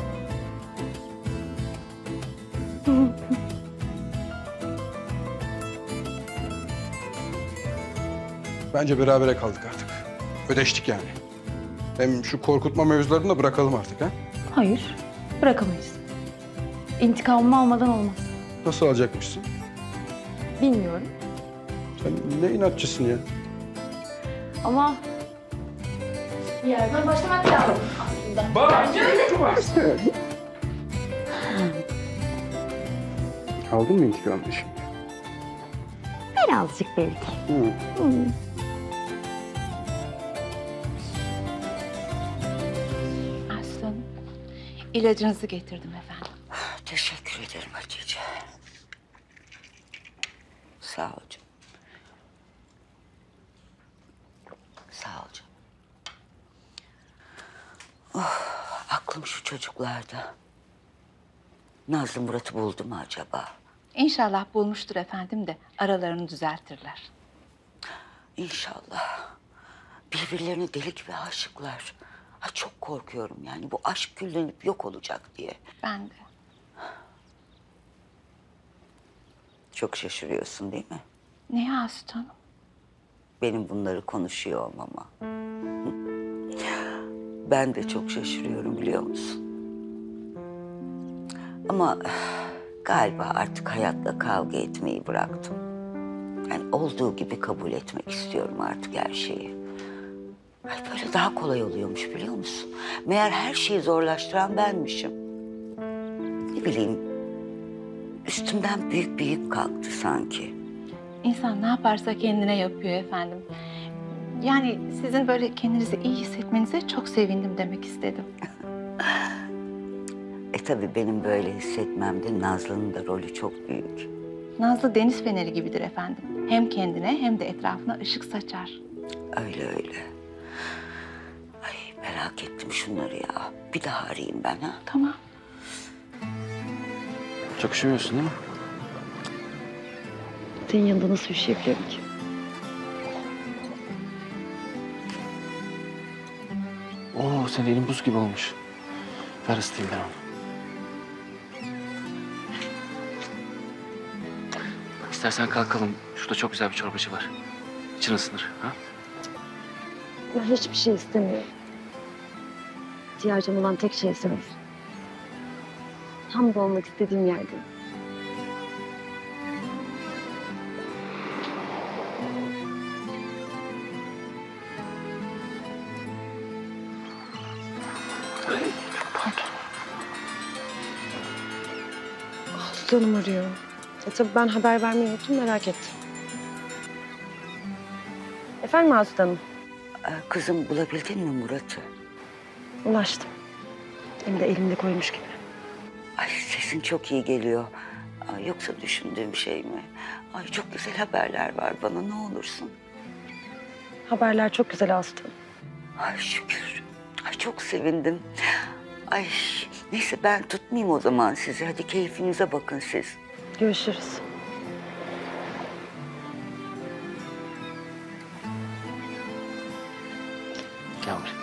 Bence berabere kaldık artık. Ödeştik yani. Hem şu korkutma mevzularını da bırakalım artık ha. Hayır, bırakamayız. İntikamımı almadan olmaz. Nasıl alacakmışsın? Bilmiyorum Sen ne inatçısın ya. ama... Bir yerden başlamak lazım aslında. Bak! Bence öyle. Aldın mı intikamını şimdi? Birazcık belki. Hı. Hmm. Aslanım, ilacınızı getirdim efendim. Teşekkür ederim Hatice. Sağ ol canım. Sağ ol canım. Oh, aklım şu çocuklarda. Nazlı Murat'ı buldu mu acaba? İnşallah bulmuştur efendim de aralarını düzeltirler. İnşallah. Birbirlerine deli gibi aşıklar. Ha, çok korkuyorum yani bu aşk küllenip yok olacak diye. Ben de. Çok şaşırıyorsun değil mi? Neye Aslı Hanım? Benim bunları konuşuyor olmama. Ben de çok şaşırıyorum biliyor musun? Ama galiba artık hayatla kavga etmeyi bıraktım. Yani olduğu gibi kabul etmek istiyorum artık her şeyi. Ay böyle daha kolay oluyormuş biliyor musun? Meğer her şeyi zorlaştıran benmişim. Ne bileyim, üstümden büyük bir yük kalktı sanki. İnsan ne yaparsa kendine yapıyor efendim. Yani sizin böyle kendinizi iyi hissetmenize çok sevindim demek istedim. E tabii benim böyle hissetmemde Nazlı'nın da rolü çok büyük. Nazlı deniz feneri gibidir efendim. Hem kendine hem de etrafına ışık saçar. Öyle öyle. Ay merak ettim şunları ya. Bir daha arayayım ben ha. Tamam. Çok üşümüyorsun değil mi? Senin yanında nasıl üşüyebilirim ki? olur senin elin buz gibi olmuş. Ver ısıtayım ben onu. Bak istersen kalkalım. Şurada çok güzel bir çorbacı var. İçin ısınır. Ha? Ben hiçbir şey istemiyorum. İhtiyacım olan tek şey sensin. Tam da olmak istediğim yerdeyim. Aslanım arıyor. E tabii ben haber vermeyi unuttum, merak ettim. Efendim Aslanım? Ee, Kızım bulabildin mi Murat'ı? Ulaştım. Hem de elimde koymuş gibi. Ay sesin çok iyi geliyor. Ay, yoksa düşündüğüm şey mi? Ay çok güzel haberler var bana ne olursun. Haberler çok güzel Aslanım. Ay şükür. Ay çok sevindim. Ay neyse ben tutmayayım o zaman sizi. Hadi keyfinize bakın siz. Görüşürüz. Gel buraya.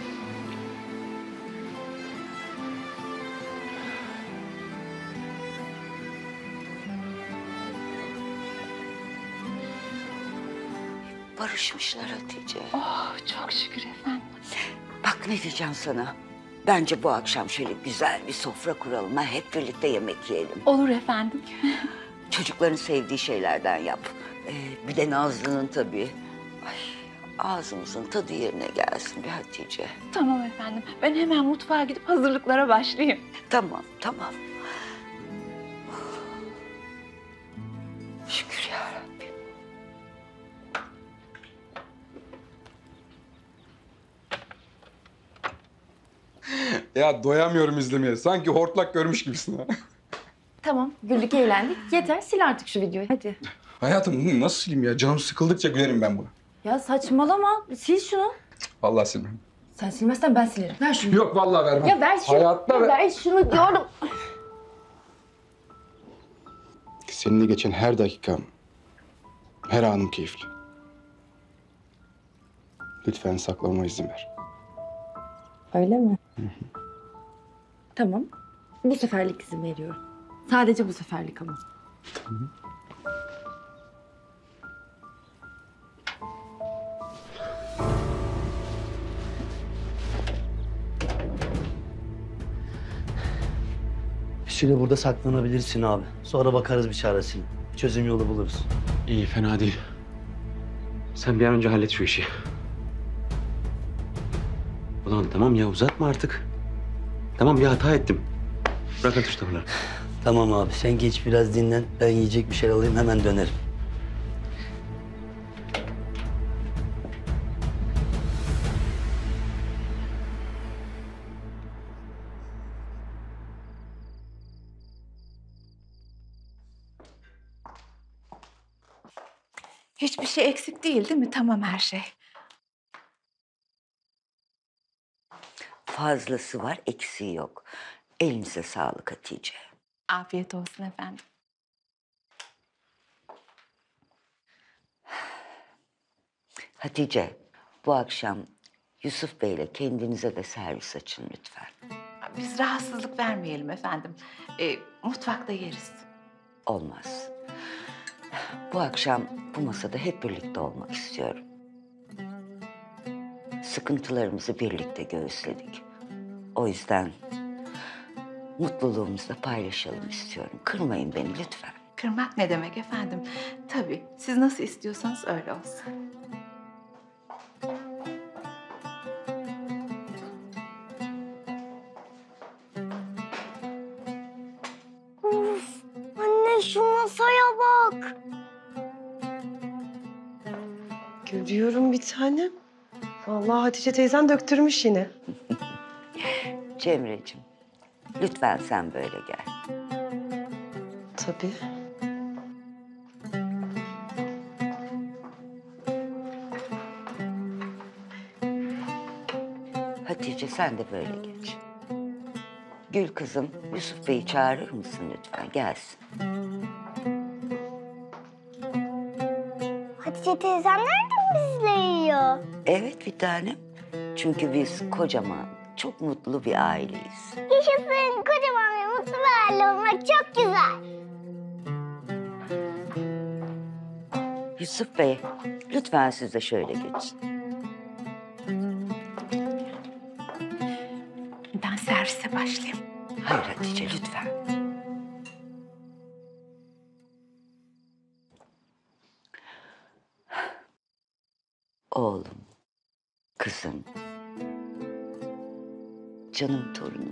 Barışmışlar Hatice. Oh çok şükür efendim. Bak ne diyeceğim sana. Bence bu akşam şöyle güzel bir sofra kuralım. Ha? Hep birlikte yemek yiyelim. Olur efendim. Çocukların sevdiği şeylerden yap. Ee, bir de Nazlı'nın tabii. Ay, ağzımızın tadı yerine gelsin bir Hatice. Tamam efendim. Ben hemen mutfağa gidip hazırlıklara başlayayım. Tamam, tamam. Şükür ya Rabbim. Ya doyamıyorum izlemeye. Sanki hortlak görmüş gibisin ha. Tamam, güldük, eğlendik. Yeter, sil artık şu videoyu. Hadi. Hayatım bunu nasıl sileyim ya? Canım sıkıldıkça gülerim ben buna. Ya saçmalama. Sil şunu. Vallahi silmem. Sen silmezsen ben silerim. Ver şunu. Yok vallahi vermem. Ya ver şunu. Hayatta ya ver. ver şunu diyorum. Seninle geçen her dakikam, her anım keyifli. Lütfen saklamama izin ver. Öyle mi? Tamam. Bu seferlik izin veriyorum. Sadece bu seferlik ama. Bir süre burada saklanabilirsin abi. Sonra bakarız bir çaresine. Bir çözüm yolu buluruz. İyi, fena değil. Sen bir an önce hallet şu işi. Ulan tamam ya, uzatma artık. Tamam ya, hata ettim. Bırak atış tavırları. Tamam abi sen geç biraz dinlen. Ben yiyecek bir şey alayım hemen dönerim. Hiçbir şey eksik değil değil mi? Tamam her şey. Fazlası var, eksiği yok. Elinize sağlık Hatice. Afiyet olsun efendim. Hatice, bu akşam Yusuf Bey'le kendinize de servis açın lütfen. Biz rahatsızlık vermeyelim efendim. Ee, mutfakta yeriz. Olmaz. Bu akşam bu masada hep birlikte olmak istiyorum. Sıkıntılarımızı birlikte göğüsledik. O yüzden mutluluğumuzu da paylaşalım istiyorum. Kırmayın beni lütfen. Kırmak ne demek efendim? Tabii siz nasıl istiyorsanız öyle olsun. Uf, anne şu masaya bak. Görüyorum bir tanem. Vallahi Hatice teyzen döktürmüş yine. Cemre'cim, lütfen sen böyle gel. Tabii. Hatice sen de böyle geç. Gül kızım, Yusuf Bey'i çağırır mısın lütfen? Gelsin. Hatice teyzem nereden bizle yiyor? Evet bir tanem. Çünkü biz kocaman, çok mutlu bir aileyiz. Yaşasın kocaman ve mutlu bir aile olmak çok güzel. Yusuf Bey, lütfen siz de şöyle geçin. Ben servise başlayayım. Hayır Hatice, lütfen. Oğlum, kızım, canım torunum.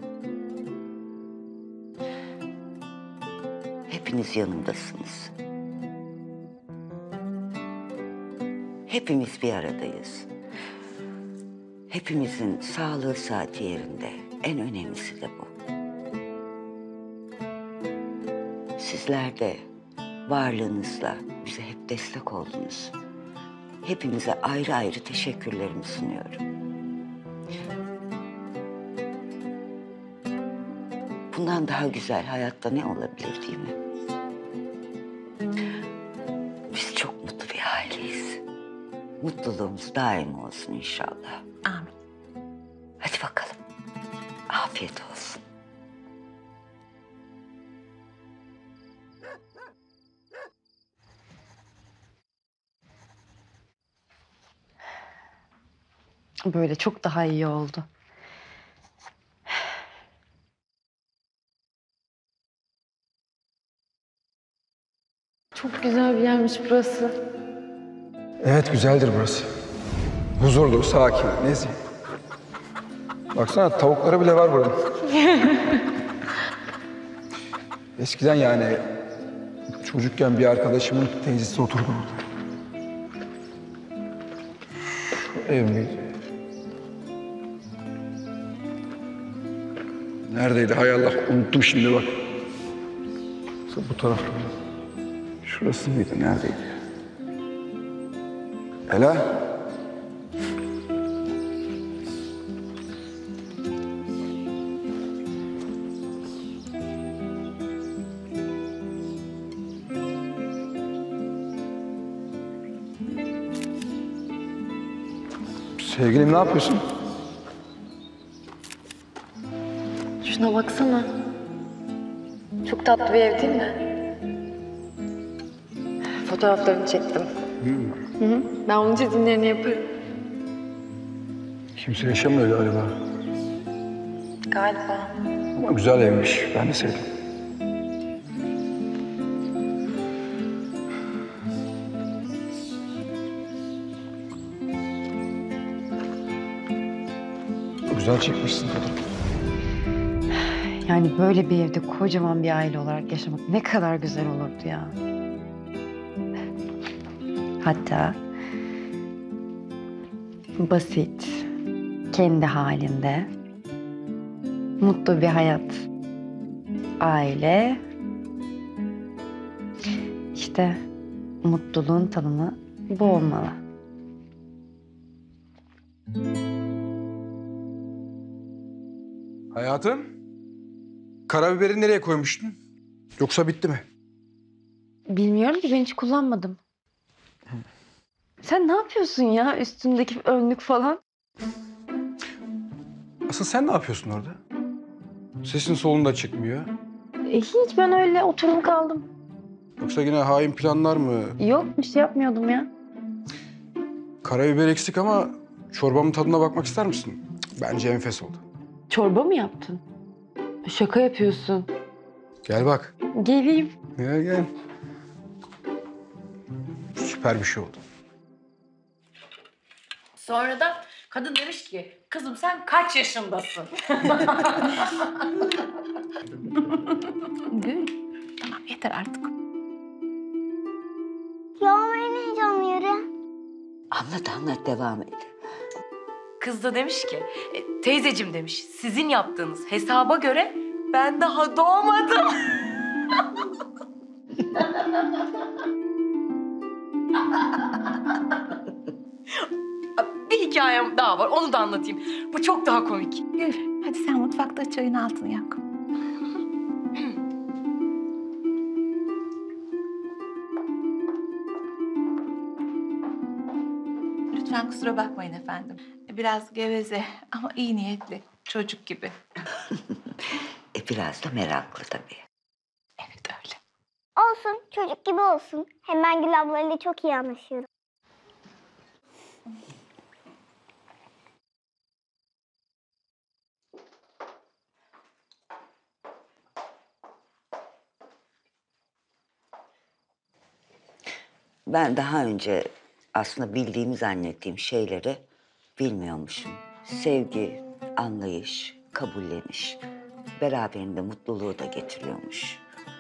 Hepiniz yanımdasınız. Hepimiz bir aradayız. Hepimizin sağlığı saati yerinde. En önemlisi de bu. Sizler de varlığınızla bize hep destek oldunuz. Hepinize ayrı ayrı teşekkürlerimi sunuyorum. Bundan daha güzel hayatta ne olabilir değil mi? Biz çok mutlu bir aileyiz. Mutluluğumuz daim olsun inşallah. Amin. Hadi bakalım. Afiyet olsun. Böyle çok daha iyi oldu. Çok güzel bir yermiş burası. Evet, güzeldir burası. Huzurlu, sakin, nezih. Baksana tavukları bile var buranın. Eskiden yani çocukken bir arkadaşımın teyzesi oturdu burada. Şu ev miydi? Neredeydi? Hay Allah, unuttum şimdi bak. Bu tarafta. Şurası mıydı? Neredeydi? Ela? Sevgilim ne yapıyorsun? Şuna baksana. Çok tatlı bir ev değil mi? Fotoğraflarını çektim. Hmm. Hı hı. Ben onun çizimlerini yaparım. Kimse yaşamıyor galiba. Galiba. Ama güzel evmiş. Ben de sevdim. Güzel çekmişsin fotoğrafı. Yani böyle bir evde kocaman bir aile olarak yaşamak ne kadar güzel olurdu ya. Hatta basit, kendi halinde, mutlu bir hayat, aile, işte mutluluğun tanımı bu olmalı. Hayatım, karabiberi nereye koymuştun? Yoksa bitti mi? Bilmiyorum ki, ben hiç kullanmadım. Sen ne yapıyorsun ya, üstündeki önlük falan? Asıl sen ne yapıyorsun orada? Sesin solun da çıkmıyor. E, hiç, ben öyle oturdum kaldım. Yoksa yine hain planlar mı? Yok, bir şey yapmıyordum ya. Karabiber eksik ama çorbamın tadına bakmak ister misin? Cık, bence enfes oldu. Çorba mı yaptın? Şaka yapıyorsun. Gel bak. Geleyim. Gel gel. Süper bir şey oldu. Sonra da kadın demiş ki, kızım sen kaç yaşındasın? Gül, tamam yeter artık. Ya en heyecanlı yeri. Anlat anlat, devam et. Kız da demiş ki, e, teyzeciğim demiş, sizin yaptığınız hesaba göre ben daha doğmadım. Bir hikayem daha var, onu da anlatayım. Bu çok daha komik. Gül, hadi sen mutfakta çayın altını yak. Lütfen kusura bakmayın efendim. Tabii biraz geveze ama iyi niyetli. Çocuk gibi. E biraz da meraklı tabii. Evet öyle. Olsun, çocuk gibi olsun. Hem ben Gül ablayla çok iyi anlaşıyorum. Ben daha önce aslında bildiğimi zannettiğim şeyleri bilmiyormuşum. Sevgi, anlayış, kabulleniş, beraberinde mutluluğu da getiriyormuş.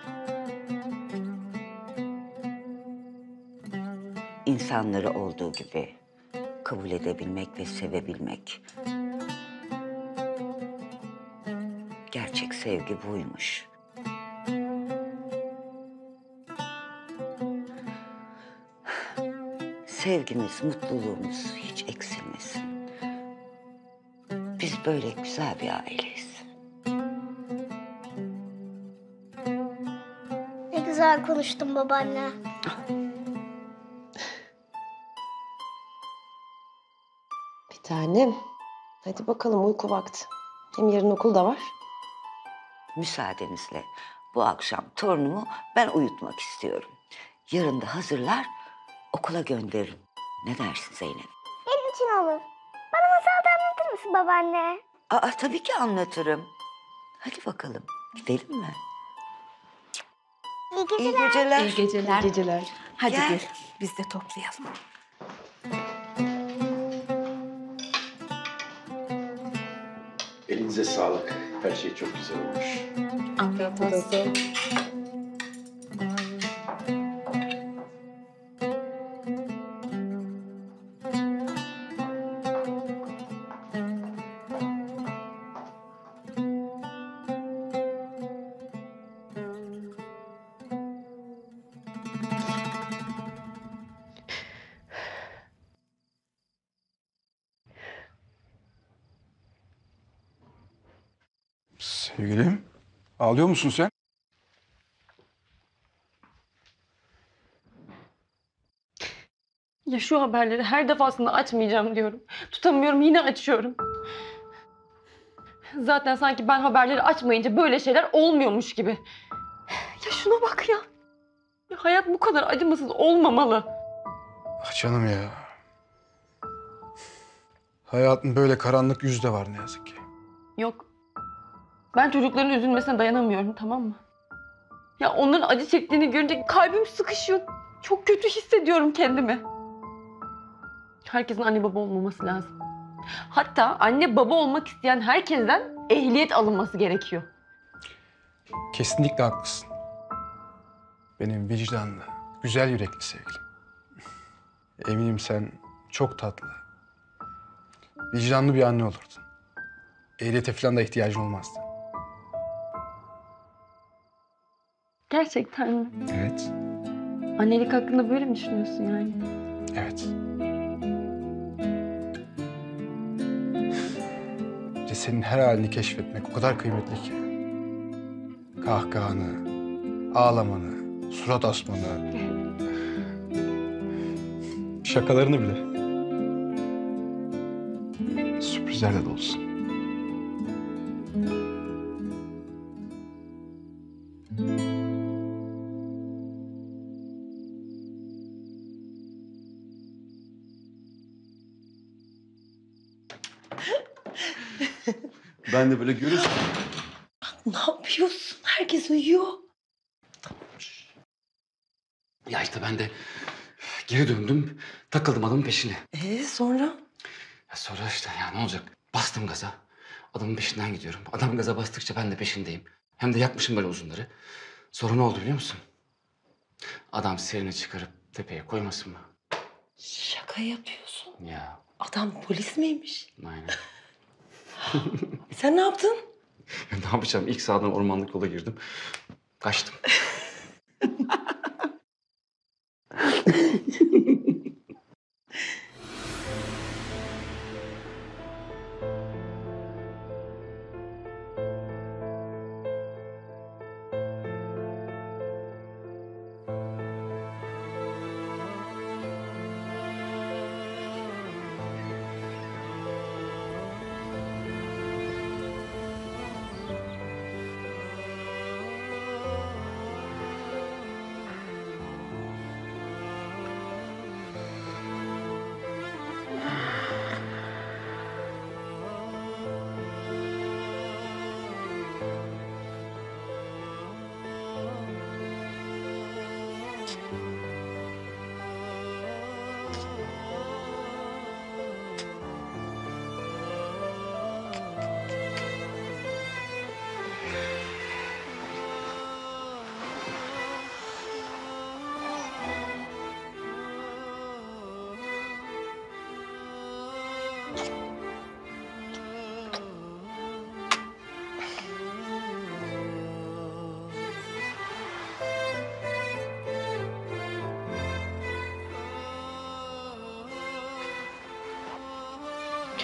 İnsanları olduğu gibi kabul edebilmek ve sevebilmek. Gerçek sevgi buymuş. Sevgimiz, mutluluğumuz hiç eksilmesin. Biz böyle güzel bir aileyiz. Ne güzel konuştun babaanne. Bir tanem. Hadi bakalım uyku vakti. Hem yarın okul da var. Müsaadenizle bu akşam torunumu ben uyutmak istiyorum. Yarın da hazırlar, okula gönderirim. Ne dersin Zeynep? Benim için olur. Bana masal da anlatır mısın babaanne? Aa, tabii ki anlatırım. Hadi bakalım, gidelim mi? İyi geceler. İyi geceler. İyi geceler. İyi geceler. Hadi Gel. gel. Biz de toplayalım. Elinize sağlık. Her şey çok güzel olmuş. Afiyet olsun. Sevgilim, ağlıyor musun sen? Ya şu haberleri her defasında açmayacağım diyorum. Tutamıyorum, yine açıyorum. Zaten sanki ben haberleri açmayınca böyle şeyler olmuyormuş gibi. Ya şuna bak ya. Ya hayat bu kadar acımasız olmamalı. Ah canım ya. Hayatın böyle karanlık yüzü de var ne yazık ki. Yok. Ben çocukların üzülmesine dayanamıyorum, tamam mı? Ya onların acı çektiğini görünce kalbim sıkışıyor. Çok kötü hissediyorum kendimi. Herkesin anne baba olmaması lazım. Hatta anne baba olmak isteyen herkesten ehliyet alınması gerekiyor. Kesinlikle haklısın. Benim vicdanlı, güzel yürekli sevgilim. Eminim sen çok tatlı, vicdanlı bir anne olurdun. Ehliyete falan da ihtiyacın olmazdı. Gerçekten mi? Evet. Annelik hakkında böyle mi düşünüyorsun yani? Evet. Bir de senin her halini keşfetmek o kadar kıymetli ki. Kahkahanı, ağlamanı, surat asmanı, şakalarını bile. Sürprizlerle dolusun. Ben de böyle görürsün. Ne yapıyorsun? Herkes uyuyor. Ya işte ben de geri döndüm, takıldım adamın peşine. Ee sonra? Ya sonra işte ya ne olacak? Bastım gaza. Adamın peşinden gidiyorum. Adam gaza bastıkça ben de peşindeyim. Hem de yakmışım böyle uzunları. Sonra ne oldu biliyor musun? Adam sirini çıkarıp tepeye koymasın mı? Şaka yapıyorsun. Ya Adam polis miymiş? aynen. Sen ne yaptın? Ne yapacağım? İlk sağdan ormanlık yola girdim. Kaçtım.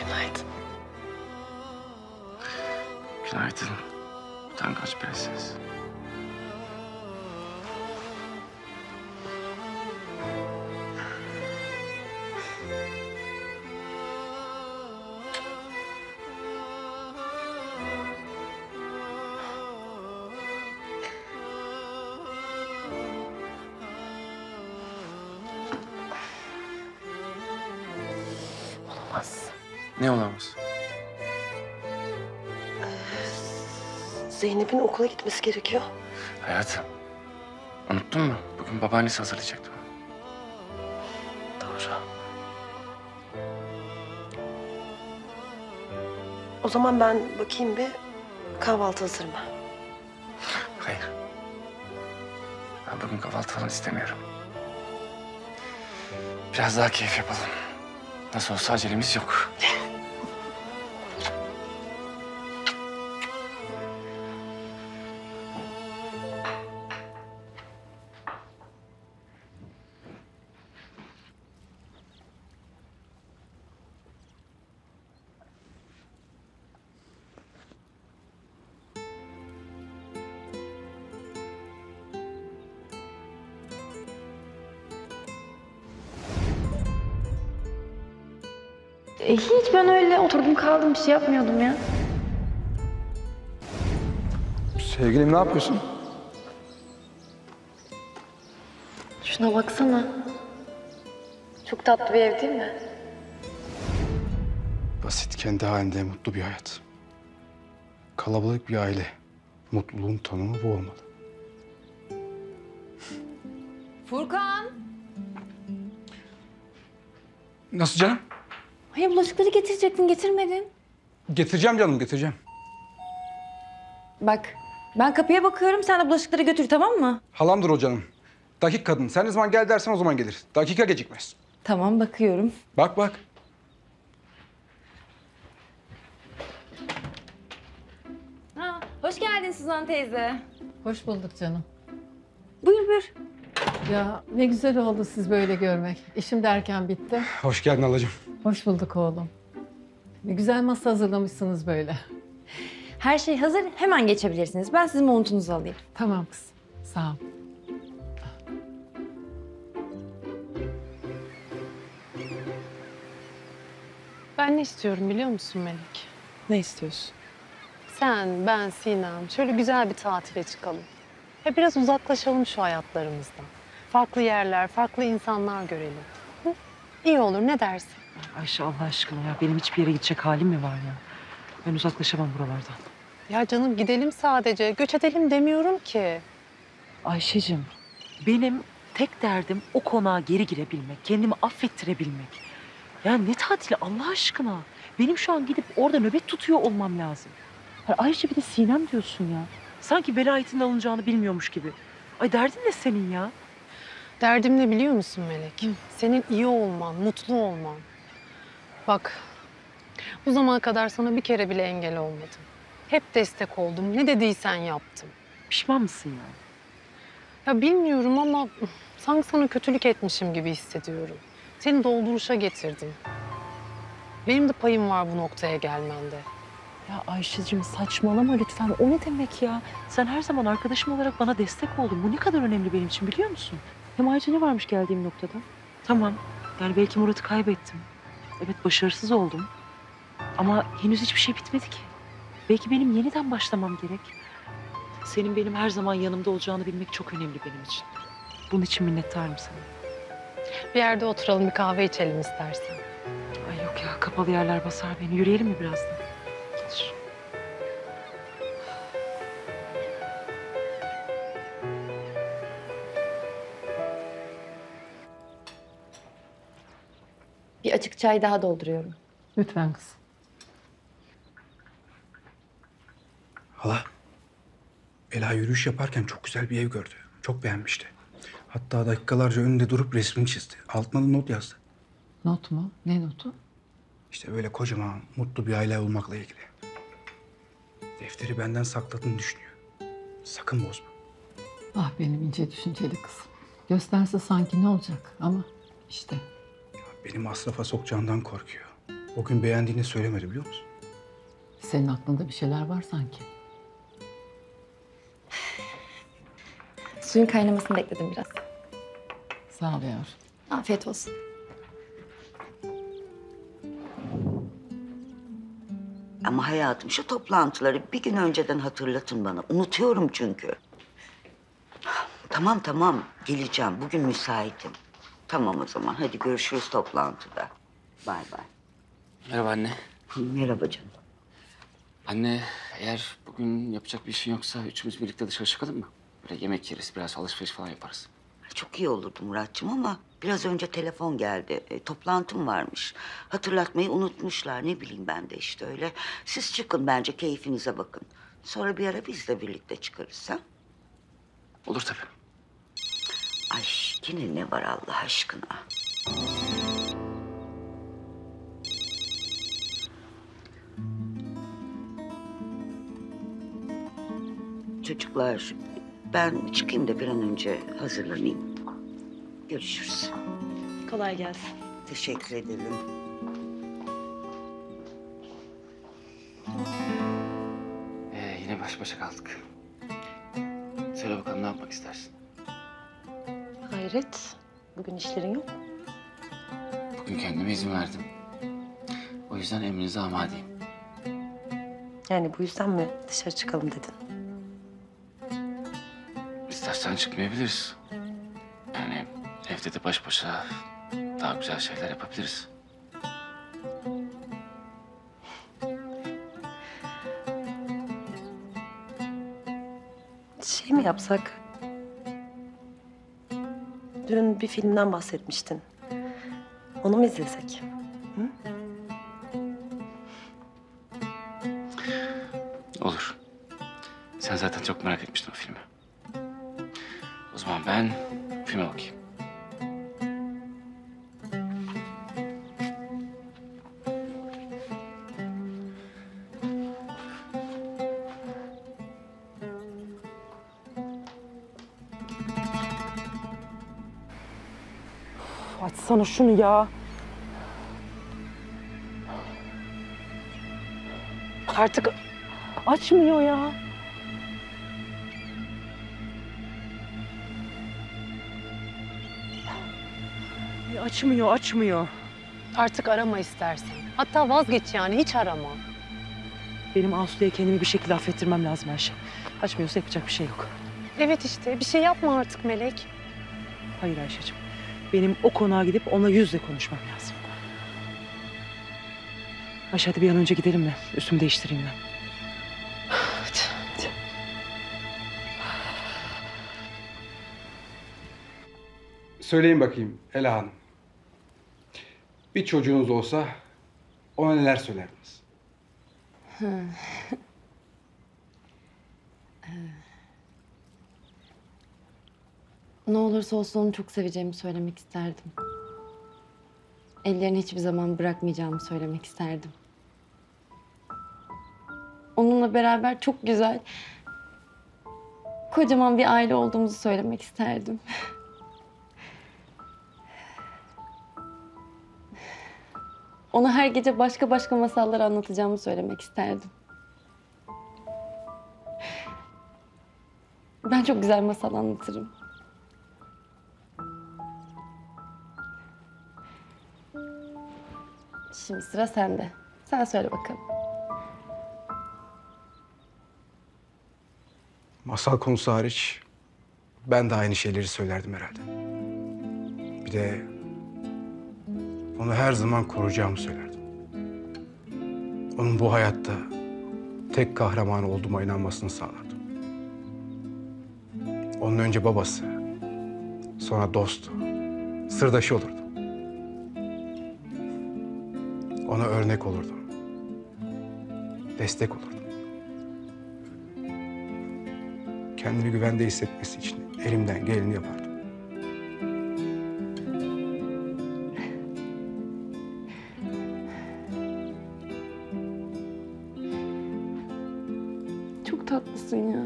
Günaydın. Günaydın. Utangaç prenses. Olamaz. Ne olamaz? Zeynep'in okula gitmesi gerekiyor. Hayatım. Unuttun mu? Bugün babaannesi hazırlayacaktı onu. Doğru. O zaman ben bakayım bir kahvaltı hazır mı? Hayır. Ben bugün kahvaltı falan istemiyorum. Biraz daha keyif yapalım. Nasıl olsa acelemiz yok. E, hiç ben öyle oturdum kaldım bir şey yapmıyordum ya. Sevgilim ne yapıyorsun? Şuna baksana. Çok tatlı bir ev değil mi? Basit, kendi halinde mutlu bir hayat. Kalabalık bir aile. Mutluluğun tanımı bu olmalı. Furkan. Nasıl canım? Hayır bulaşıkları getirecektin getirmedin. Getireceğim canım, getireceğim. Bak ben kapıya bakıyorum sen de bulaşıkları götür tamam mı? Halamdır o canım. Dakik kadın. Sen ne zaman gel dersen o zaman gelir. Dakika gecikmez. Tamam bakıyorum. Bak bak. Ha, hoş geldin Suzan teyze. Hoş bulduk canım. Buyur buyur. Ya ne güzel oldu siz böyle görmek. İşim derken bitti. Hoş geldin halacığım. Hoş bulduk oğlum. Ne güzel masa hazırlamışsınız böyle. Her şey hazır hemen geçebilirsiniz. Ben sizin montunuzu alayım. Tamam kızım. Sağ ol. Ben ne istiyorum biliyor musun Melek? Ne istiyorsun? Sen, ben, Sinem şöyle güzel bir tatile çıkalım. Ve biraz uzaklaşalım şu hayatlarımızdan. Farklı yerler, farklı insanlar görelim. Hı? İyi olur, ne dersin? Ayşe Allah aşkına ya benim hiçbir yere gidecek halim mi var ya? Ben uzaklaşamam buralardan. Ya canım gidelim sadece, göç edelim demiyorum ki. Ayşe'cim benim tek derdim o konağa geri girebilmek, kendimi affettirebilmek. Ya ne tatili Allah aşkına? Benim şu an gidip orada nöbet tutuyor olmam lazım. Ya ayrıca bir de Sinem diyorsun ya. Sanki velayetinin alınacağını bilmiyormuş gibi. Ay derdin ne senin ya? Derdim ne biliyor musun Melek? Hı. Senin iyi olman, mutlu olman. Bak, bu zamana kadar sana bir kere bile engel olmadım. Hep destek oldum, ne dediysen yaptım. Pişman mısın ya? Ya bilmiyorum ama sanki sana kötülük etmişim gibi hissediyorum. Seni dolduruşa getirdim. Benim de payım var bu noktaya gelmende. Ya Ayşe'cim saçmalama lütfen. O ne demek ya? Sen her zaman arkadaşım olarak bana destek oldun. Bu ne kadar önemli benim için biliyor musun? Hem ayrıca ne varmış geldiğim noktada? Tamam. Yani belki Murat'ı kaybettim. Evet başarısız oldum. Ama henüz hiçbir şey bitmedi ki. Belki benim yeniden başlamam gerek. Senin benim her zaman yanımda olacağını bilmek çok önemli benim için. Bunun için minnettarım sana. Bir yerde oturalım, bir kahve içelim istersen. Ay yok ya, kapalı yerler basar beni. Yürüyelim mi birazdan? Getir. Bir açık çay daha dolduruyorum. Lütfen kızım. Hala, Ela yürüyüş yaparken çok güzel bir ev gördü. Çok beğenmişti. Hatta dakikalarca önünde durup resmini çizdi. Altına da not yazdı. Not mu? Ne notu? İşte böyle kocaman, mutlu bir aile olmakla ilgili. Defteri benden sakladığını düşünüyor. Sakın bozma. Ah benim ince düşünceli kızım. Gösterse sanki ne olacak ama işte. Beni masrafa sokacağından korkuyor. O gün beğendiğini söylemedi biliyor musun? Senin aklında bir şeyler var sanki. Suyun kaynamasını bekledim biraz. Sağ ol yavrum. Afiyet olsun. Ama hayatım şu toplantıları bir gün önceden hatırlatın bana. Unutuyorum çünkü. Tamam tamam geleceğim. Bugün müsaitim. Tamam o zaman hadi görüşürüz toplantıda. Bay bay. Merhaba anne. Merhaba canım. Anne, eğer bugün yapacak bir işin yoksa üçümüz birlikte dışarı çıkalım mı? Böyle yemek yeriz, biraz alışveriş falan yaparız. Çok iyi olurdu Muratçım ama biraz önce telefon geldi. E, toplantım varmış. Hatırlatmayı unutmuşlar. Ne bileyim ben de işte öyle. Siz çıkın bence keyfinize bakın. Sonra bir ara biz de birlikte çıkarız ha? Olur tabii. Ay yine ne var Allah aşkına? Çocuklar ben çıkayım da bir an önce hazırlanayım. Görüşürüz. Kolay gelsin. Teşekkür ederim. Ee, yine baş başa kaldık. Söyle bakalım ne yapmak istersin? Hayret, bugün işlerin yok. Bugün kendime izin verdim. O yüzden emrinize amadeyim. Yani bu yüzden mi dışarı çıkalım dedin? İstersen çıkmayabiliriz. Yani evde de baş başa daha güzel şeyler yapabiliriz. Şey mi yapsak? Dün bir filmden bahsetmiştin. Onu mu izlesek? Olur. Sen zaten çok merak etmiştin o filmi. O zaman ben filme bakayım. Açsana şunu ya. Artık açmıyor ya. Ya açmıyor, açmıyor. Artık arama istersen. Hatta vazgeç yani, hiç arama. Benim Asude'ye kendimi bir şekilde affettirmem lazım Ayşe. Açmıyorsa yapacak bir şey yok. Evet işte, bir şey yapma artık Melek. Hayır Ayşe'cim. Benim o konağa gidip onunla yüz yüze konuşmam lazım. Ayşe hadi bir an önce gidelim mi? Üstümü değiştireyim ben. Söyleyin bakayım Ela Hanım. Bir çocuğunuz olsa ona neler söylerdiniz? Ne olursa olsun onu çok seveceğimi söylemek isterdim. Ellerini hiçbir zaman bırakmayacağımı söylemek isterdim. Onunla beraber çok güzel, kocaman bir aile olduğumuzu söylemek isterdim. Ona her gece başka başka masallar anlatacağımı söylemek isterdim. Ben çok güzel masal anlatırım. Şimdi sıra sende. Sen söyle bakalım. Masal konusu hariç ben de aynı şeyleri söylerdim herhalde. Bir de onu her zaman koruyacağımı söylerdim. Onun bu hayatta tek kahraman olduğuma inanmasını sağlardım. Onun önce babası, sonra dostu, sırdaşı olurdu. Ona örnek olurdum. Destek olurdum. Kendini güvende hissetmesi için elimden geleni yapardım. Çok tatlısın ya.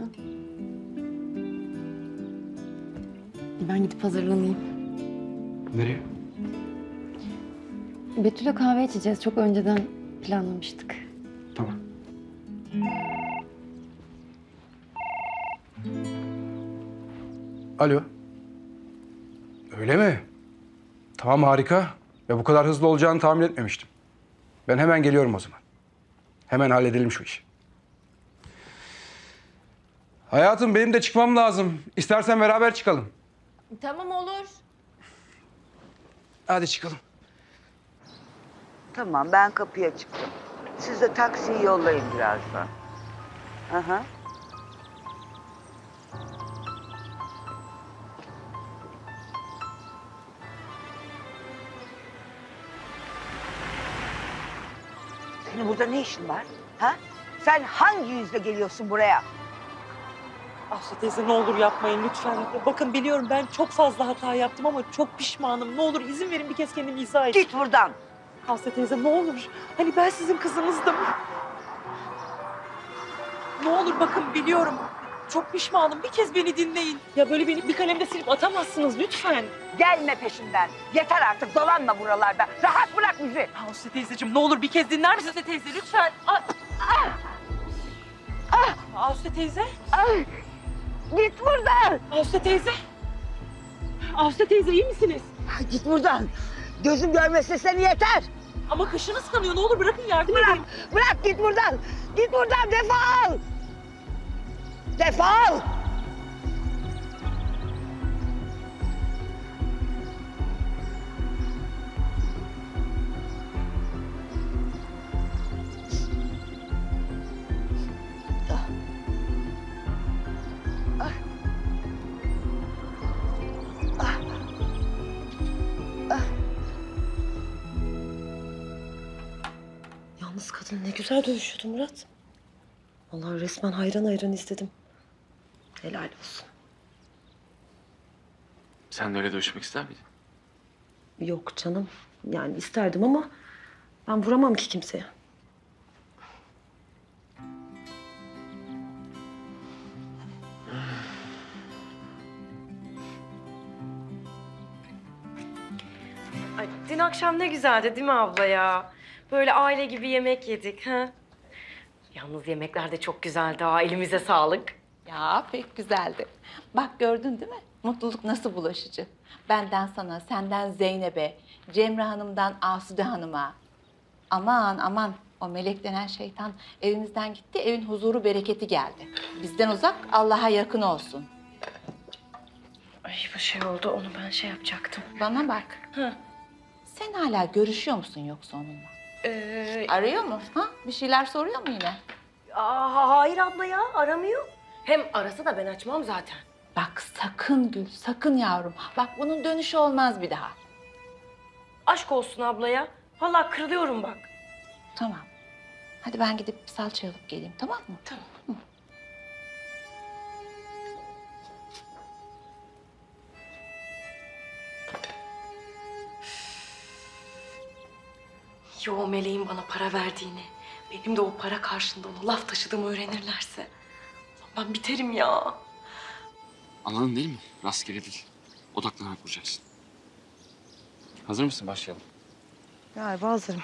Ben gidip hazırlanayım. Nereye? Betül'e kahve içeceğiz. Çok önceden planlamıştık. Tamam. Alo. Öyle mi? Tamam, harika. Ve bu kadar hızlı olacağını tahmin etmemiştim. Ben hemen geliyorum o zaman. Hemen halledelim şu işi. Hayatım, benim de çıkmam lazım. İstersen beraber çıkalım. Tamam olur. Hadi çıkalım. Tamam, ben kapıya çıktım. Siz de taksiyi yollayın birazdan. Aha. Senin burada ne işin var? Ha? Sen hangi yüzle geliyorsun buraya? Aslı teyze ne olur yapmayın lütfen. Bakın biliyorum ben çok fazla hata yaptım ama çok pişmanım. Ne olur izin verin bir kez kendimi izah edeyim. Git buradan. Aslı teyze ne olur. Hani ben sizin kızınızdım. Ne olur bakın biliyorum. Çok pişmanım. Bir kez beni dinleyin. Ya böyle beni bir kalemde silip atamazsınız lütfen. Gelme peşimden. Yeter artık, dolanma buralarda. Rahat bırak bizi. Aslı teyzeciğim ne olur bir kez dinler misiniz teyze lütfen? Ah, ah, ah. Aslı teyze. Ah. Git buradan. Aslı teyze. Aslı teyze iyi misiniz? Git buradan. Gözüm görmesin seni yeter. Ama kaşınız kanıyor. Ne olur bırakın yardım bırak, edeyim. Bırak git buradan. Git buradan, defol. Defol. Yalnız kadın ne güzel dövüşüyordu Murat. Vallahi resmen hayran hayran izledim. Helal olsun. Sen de öyle dövüşmek ister miydin? Yok canım. Yani isterdim ama ben vuramam ki kimseye. Ay, dün akşam ne güzeldi değil mi abla ya? Böyle aile gibi yemek yedik ha? Yalnız yemekler de çok güzeldi ha. Elimize sağlık. Ya pek güzeldi. Bak gördün değil mi? Mutluluk nasıl bulaşıcı. Benden sana, senden Zeynep'e, Cemre Hanım'dan Asude Hanım'a. Aman aman, o melek denen şeytan evimizden gitti, evin huzuru bereketi geldi. Bizden uzak, Allah'a yakın olsun. Ay bu şey oldu, onu ben şey yapacaktım. Bana bak. Hı. Sen hala görüşüyor musun yoksa onunla? Ee... Arıyor mu? Ha? Bir şeyler soruyor mu yine? Aa, hayır abla ya, aramıyor. Hem arasa da ben açmam zaten. Bak sakın Gül, sakın yavrum. Bak bunun dönüşü olmaz bir daha. Aşk olsun abla ya. Vallahi kırılıyorum bak. Tamam. Hadi ben gidip salça alıp geleyim, tamam mı? Tamam. Hı. Yo meleğin bana para verdiğini, benim de o para karşılığında ona laf taşıdığımı öğrenirlerse ben biterim ya. Anladın değil mi? Rastgele değil. Odaklanarak vuracaksın. Hazır mısın? Başlayalım. Galiba hazırım.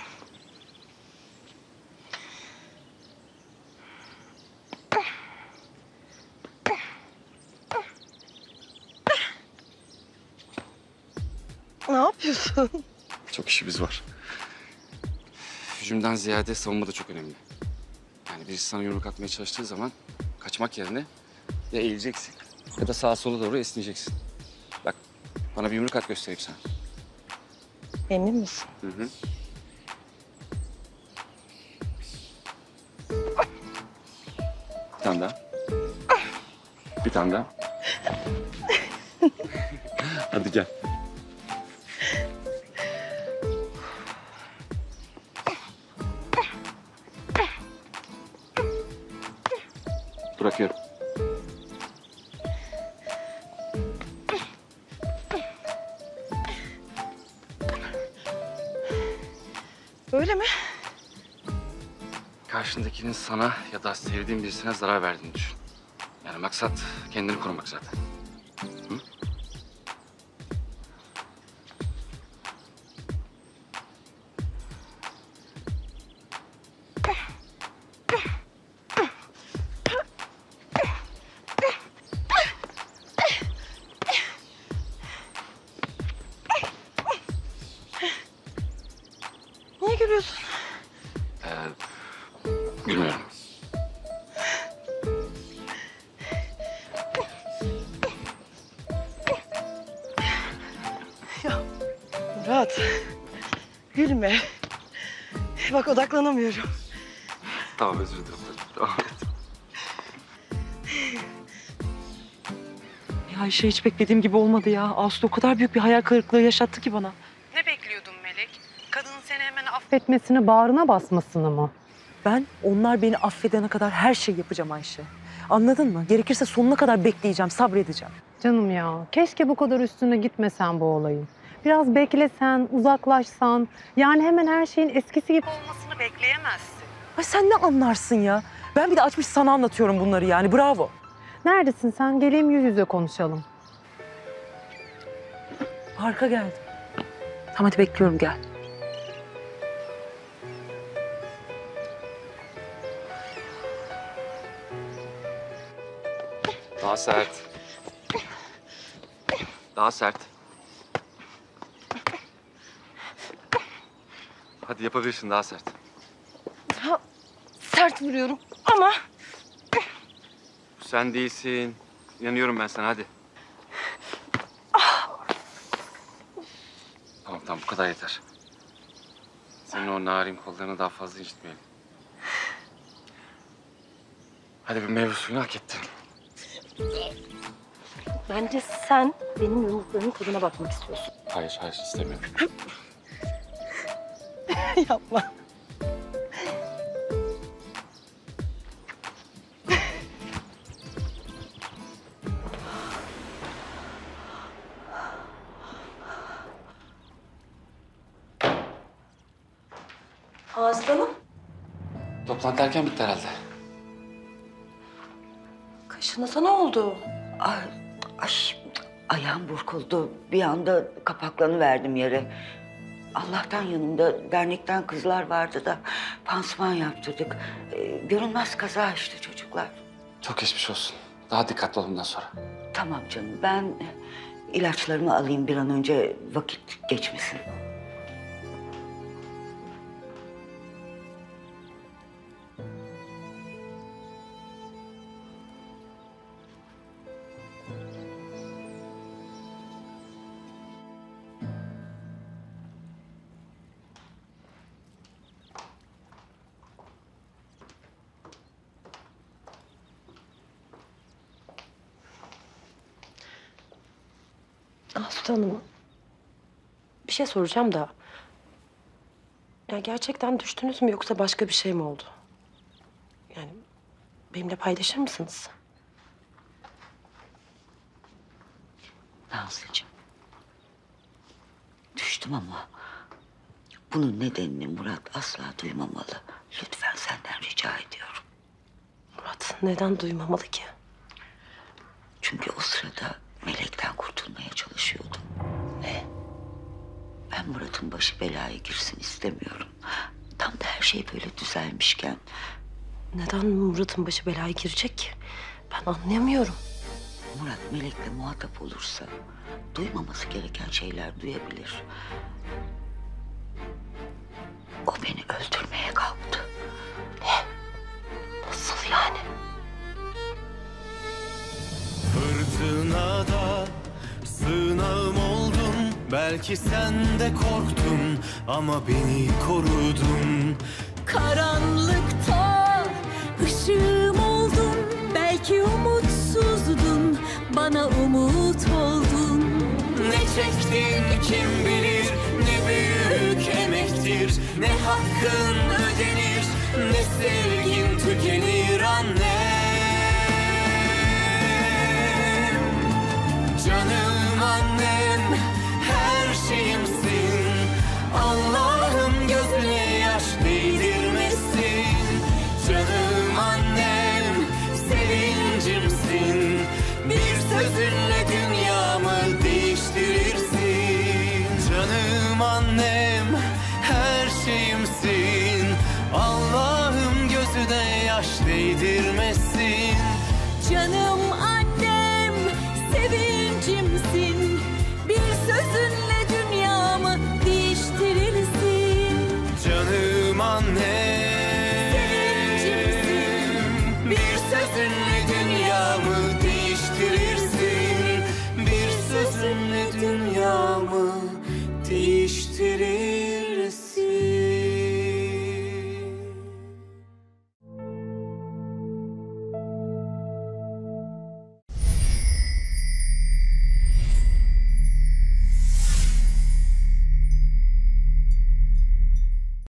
Ne yapıyorsun? Çok işimiz var. Hücumdan ziyade savunma da çok önemli. Yani birisi sana yumruk atmaya çalıştığı zaman kaçmak yerine ya eğileceksin ya da sağa sola doğru esneyeceksin. Bak bana bir yumruk at göstereyim sana. Emin misin? Hı hı. Bir tane daha. Bir tane daha. Hadi gel. Bırakıyorum. Öyle mi? Karşındakinin sana ya da sevdiğin birisine zarar verdiğini düşün. Yani maksat kendini korumak zaten. Hı? görüyorsun? Ee, bilmiyorum. Murat, gülme. Bak odaklanamıyorum. Tamam özür dilerim. Tamam. Ya Ayşe hiç beklediğim gibi olmadı ya. Aslı o kadar büyük bir hayal kırıklığı yaşattı ki bana. Ne bekliyordun Melek? Kadının seni hemen affetmesini, bağrına basmasını mı? Ben onlar beni affedene kadar her şey yapacağım Ayşe. Anladın mı? Gerekirse sonuna kadar bekleyeceğim, sabredeceğim. Canım ya, keşke bu kadar üstüne gitmesen bu olayın. Biraz beklesen, uzaklaşsan, yani hemen her şeyin eskisi gibi olmasını bekleyemezsin. Ay sen ne anlarsın ya? Ben bir de açmış sana anlatıyorum bunları yani, bravo. Neredesin sen? Geleyim yüz yüze konuşalım. Parka geldim. Tamam hadi bekliyorum, gel. Daha sert. Daha sert. Hadi yapabilirsin daha sert. Ha, sert vuruyorum ama... Sen değilsin. İnanıyorum ben sana hadi. Tamam tamam bu kadar yeter. Senin o narin kollarını daha fazla incitmeyelim. Hadi bir meyve suyunu hak ettin. Bence sen benim yumruklarımın tadına bakmak istiyorsun. Hayır hayır istemiyorum. Yapma. Aslanım. Toplantı erken bitti herhalde. Kaşınıza ne oldu? Ay, ay, ayağım burkuldu. Bir anda kapaklanıverdim yere. Allah'tan yanımda dernekten kızlar vardı da pansuman yaptırdık. Ee, görünmez kaza işte çocuklar. Çok geçmiş olsun. Daha dikkatli ol bundan sonra. Tamam canım, ben ilaçlarımı alayım bir an önce, vakit geçmesin. Aslı Hanım, bir şey soracağım da... Ya gerçekten düştünüz mü yoksa başka bir şey mi oldu? Yani benimle paylaşır mısınız? Nazlıcığım, düştüm ama bunun nedenini Murat asla duymamalı. Lütfen senden rica ediyorum. Murat neden duymamalı ki? Çünkü o sırada Melek'ten kurtulmaya çalışıyordum. Ne? Ben Murat'ın başı belaya girsin istemiyorum. Tam da her şey böyle düzelmişken. Neden Murat'ın başı belaya girecek ki? Ben anlayamıyorum. Murat Melek'le muhatap olursa duymaması gereken şeyler duyabilir. O beni öldürmeye kalktı. Ne? Nasıl yani? Fırtınada sığınağım oldun. Belki sen de korktun ama beni korudun. Karanlıkta ışığım oldun. Belki umutsuzdun, bana umut oldun. Ne çektin kim bilir, ne büyük emektir. Ne hakkın ödenir, ne sevgin tükenir anne. Canım annem, her şeyimsin. Allah'ım gözüne yaş değdirmesin. Canım annem, sevincimsin. Bir sözünle dünyamı değiştirirsin. Canım annem, her şeyimsin. Allah'ım gözüne yaş değdirmesin. sözünle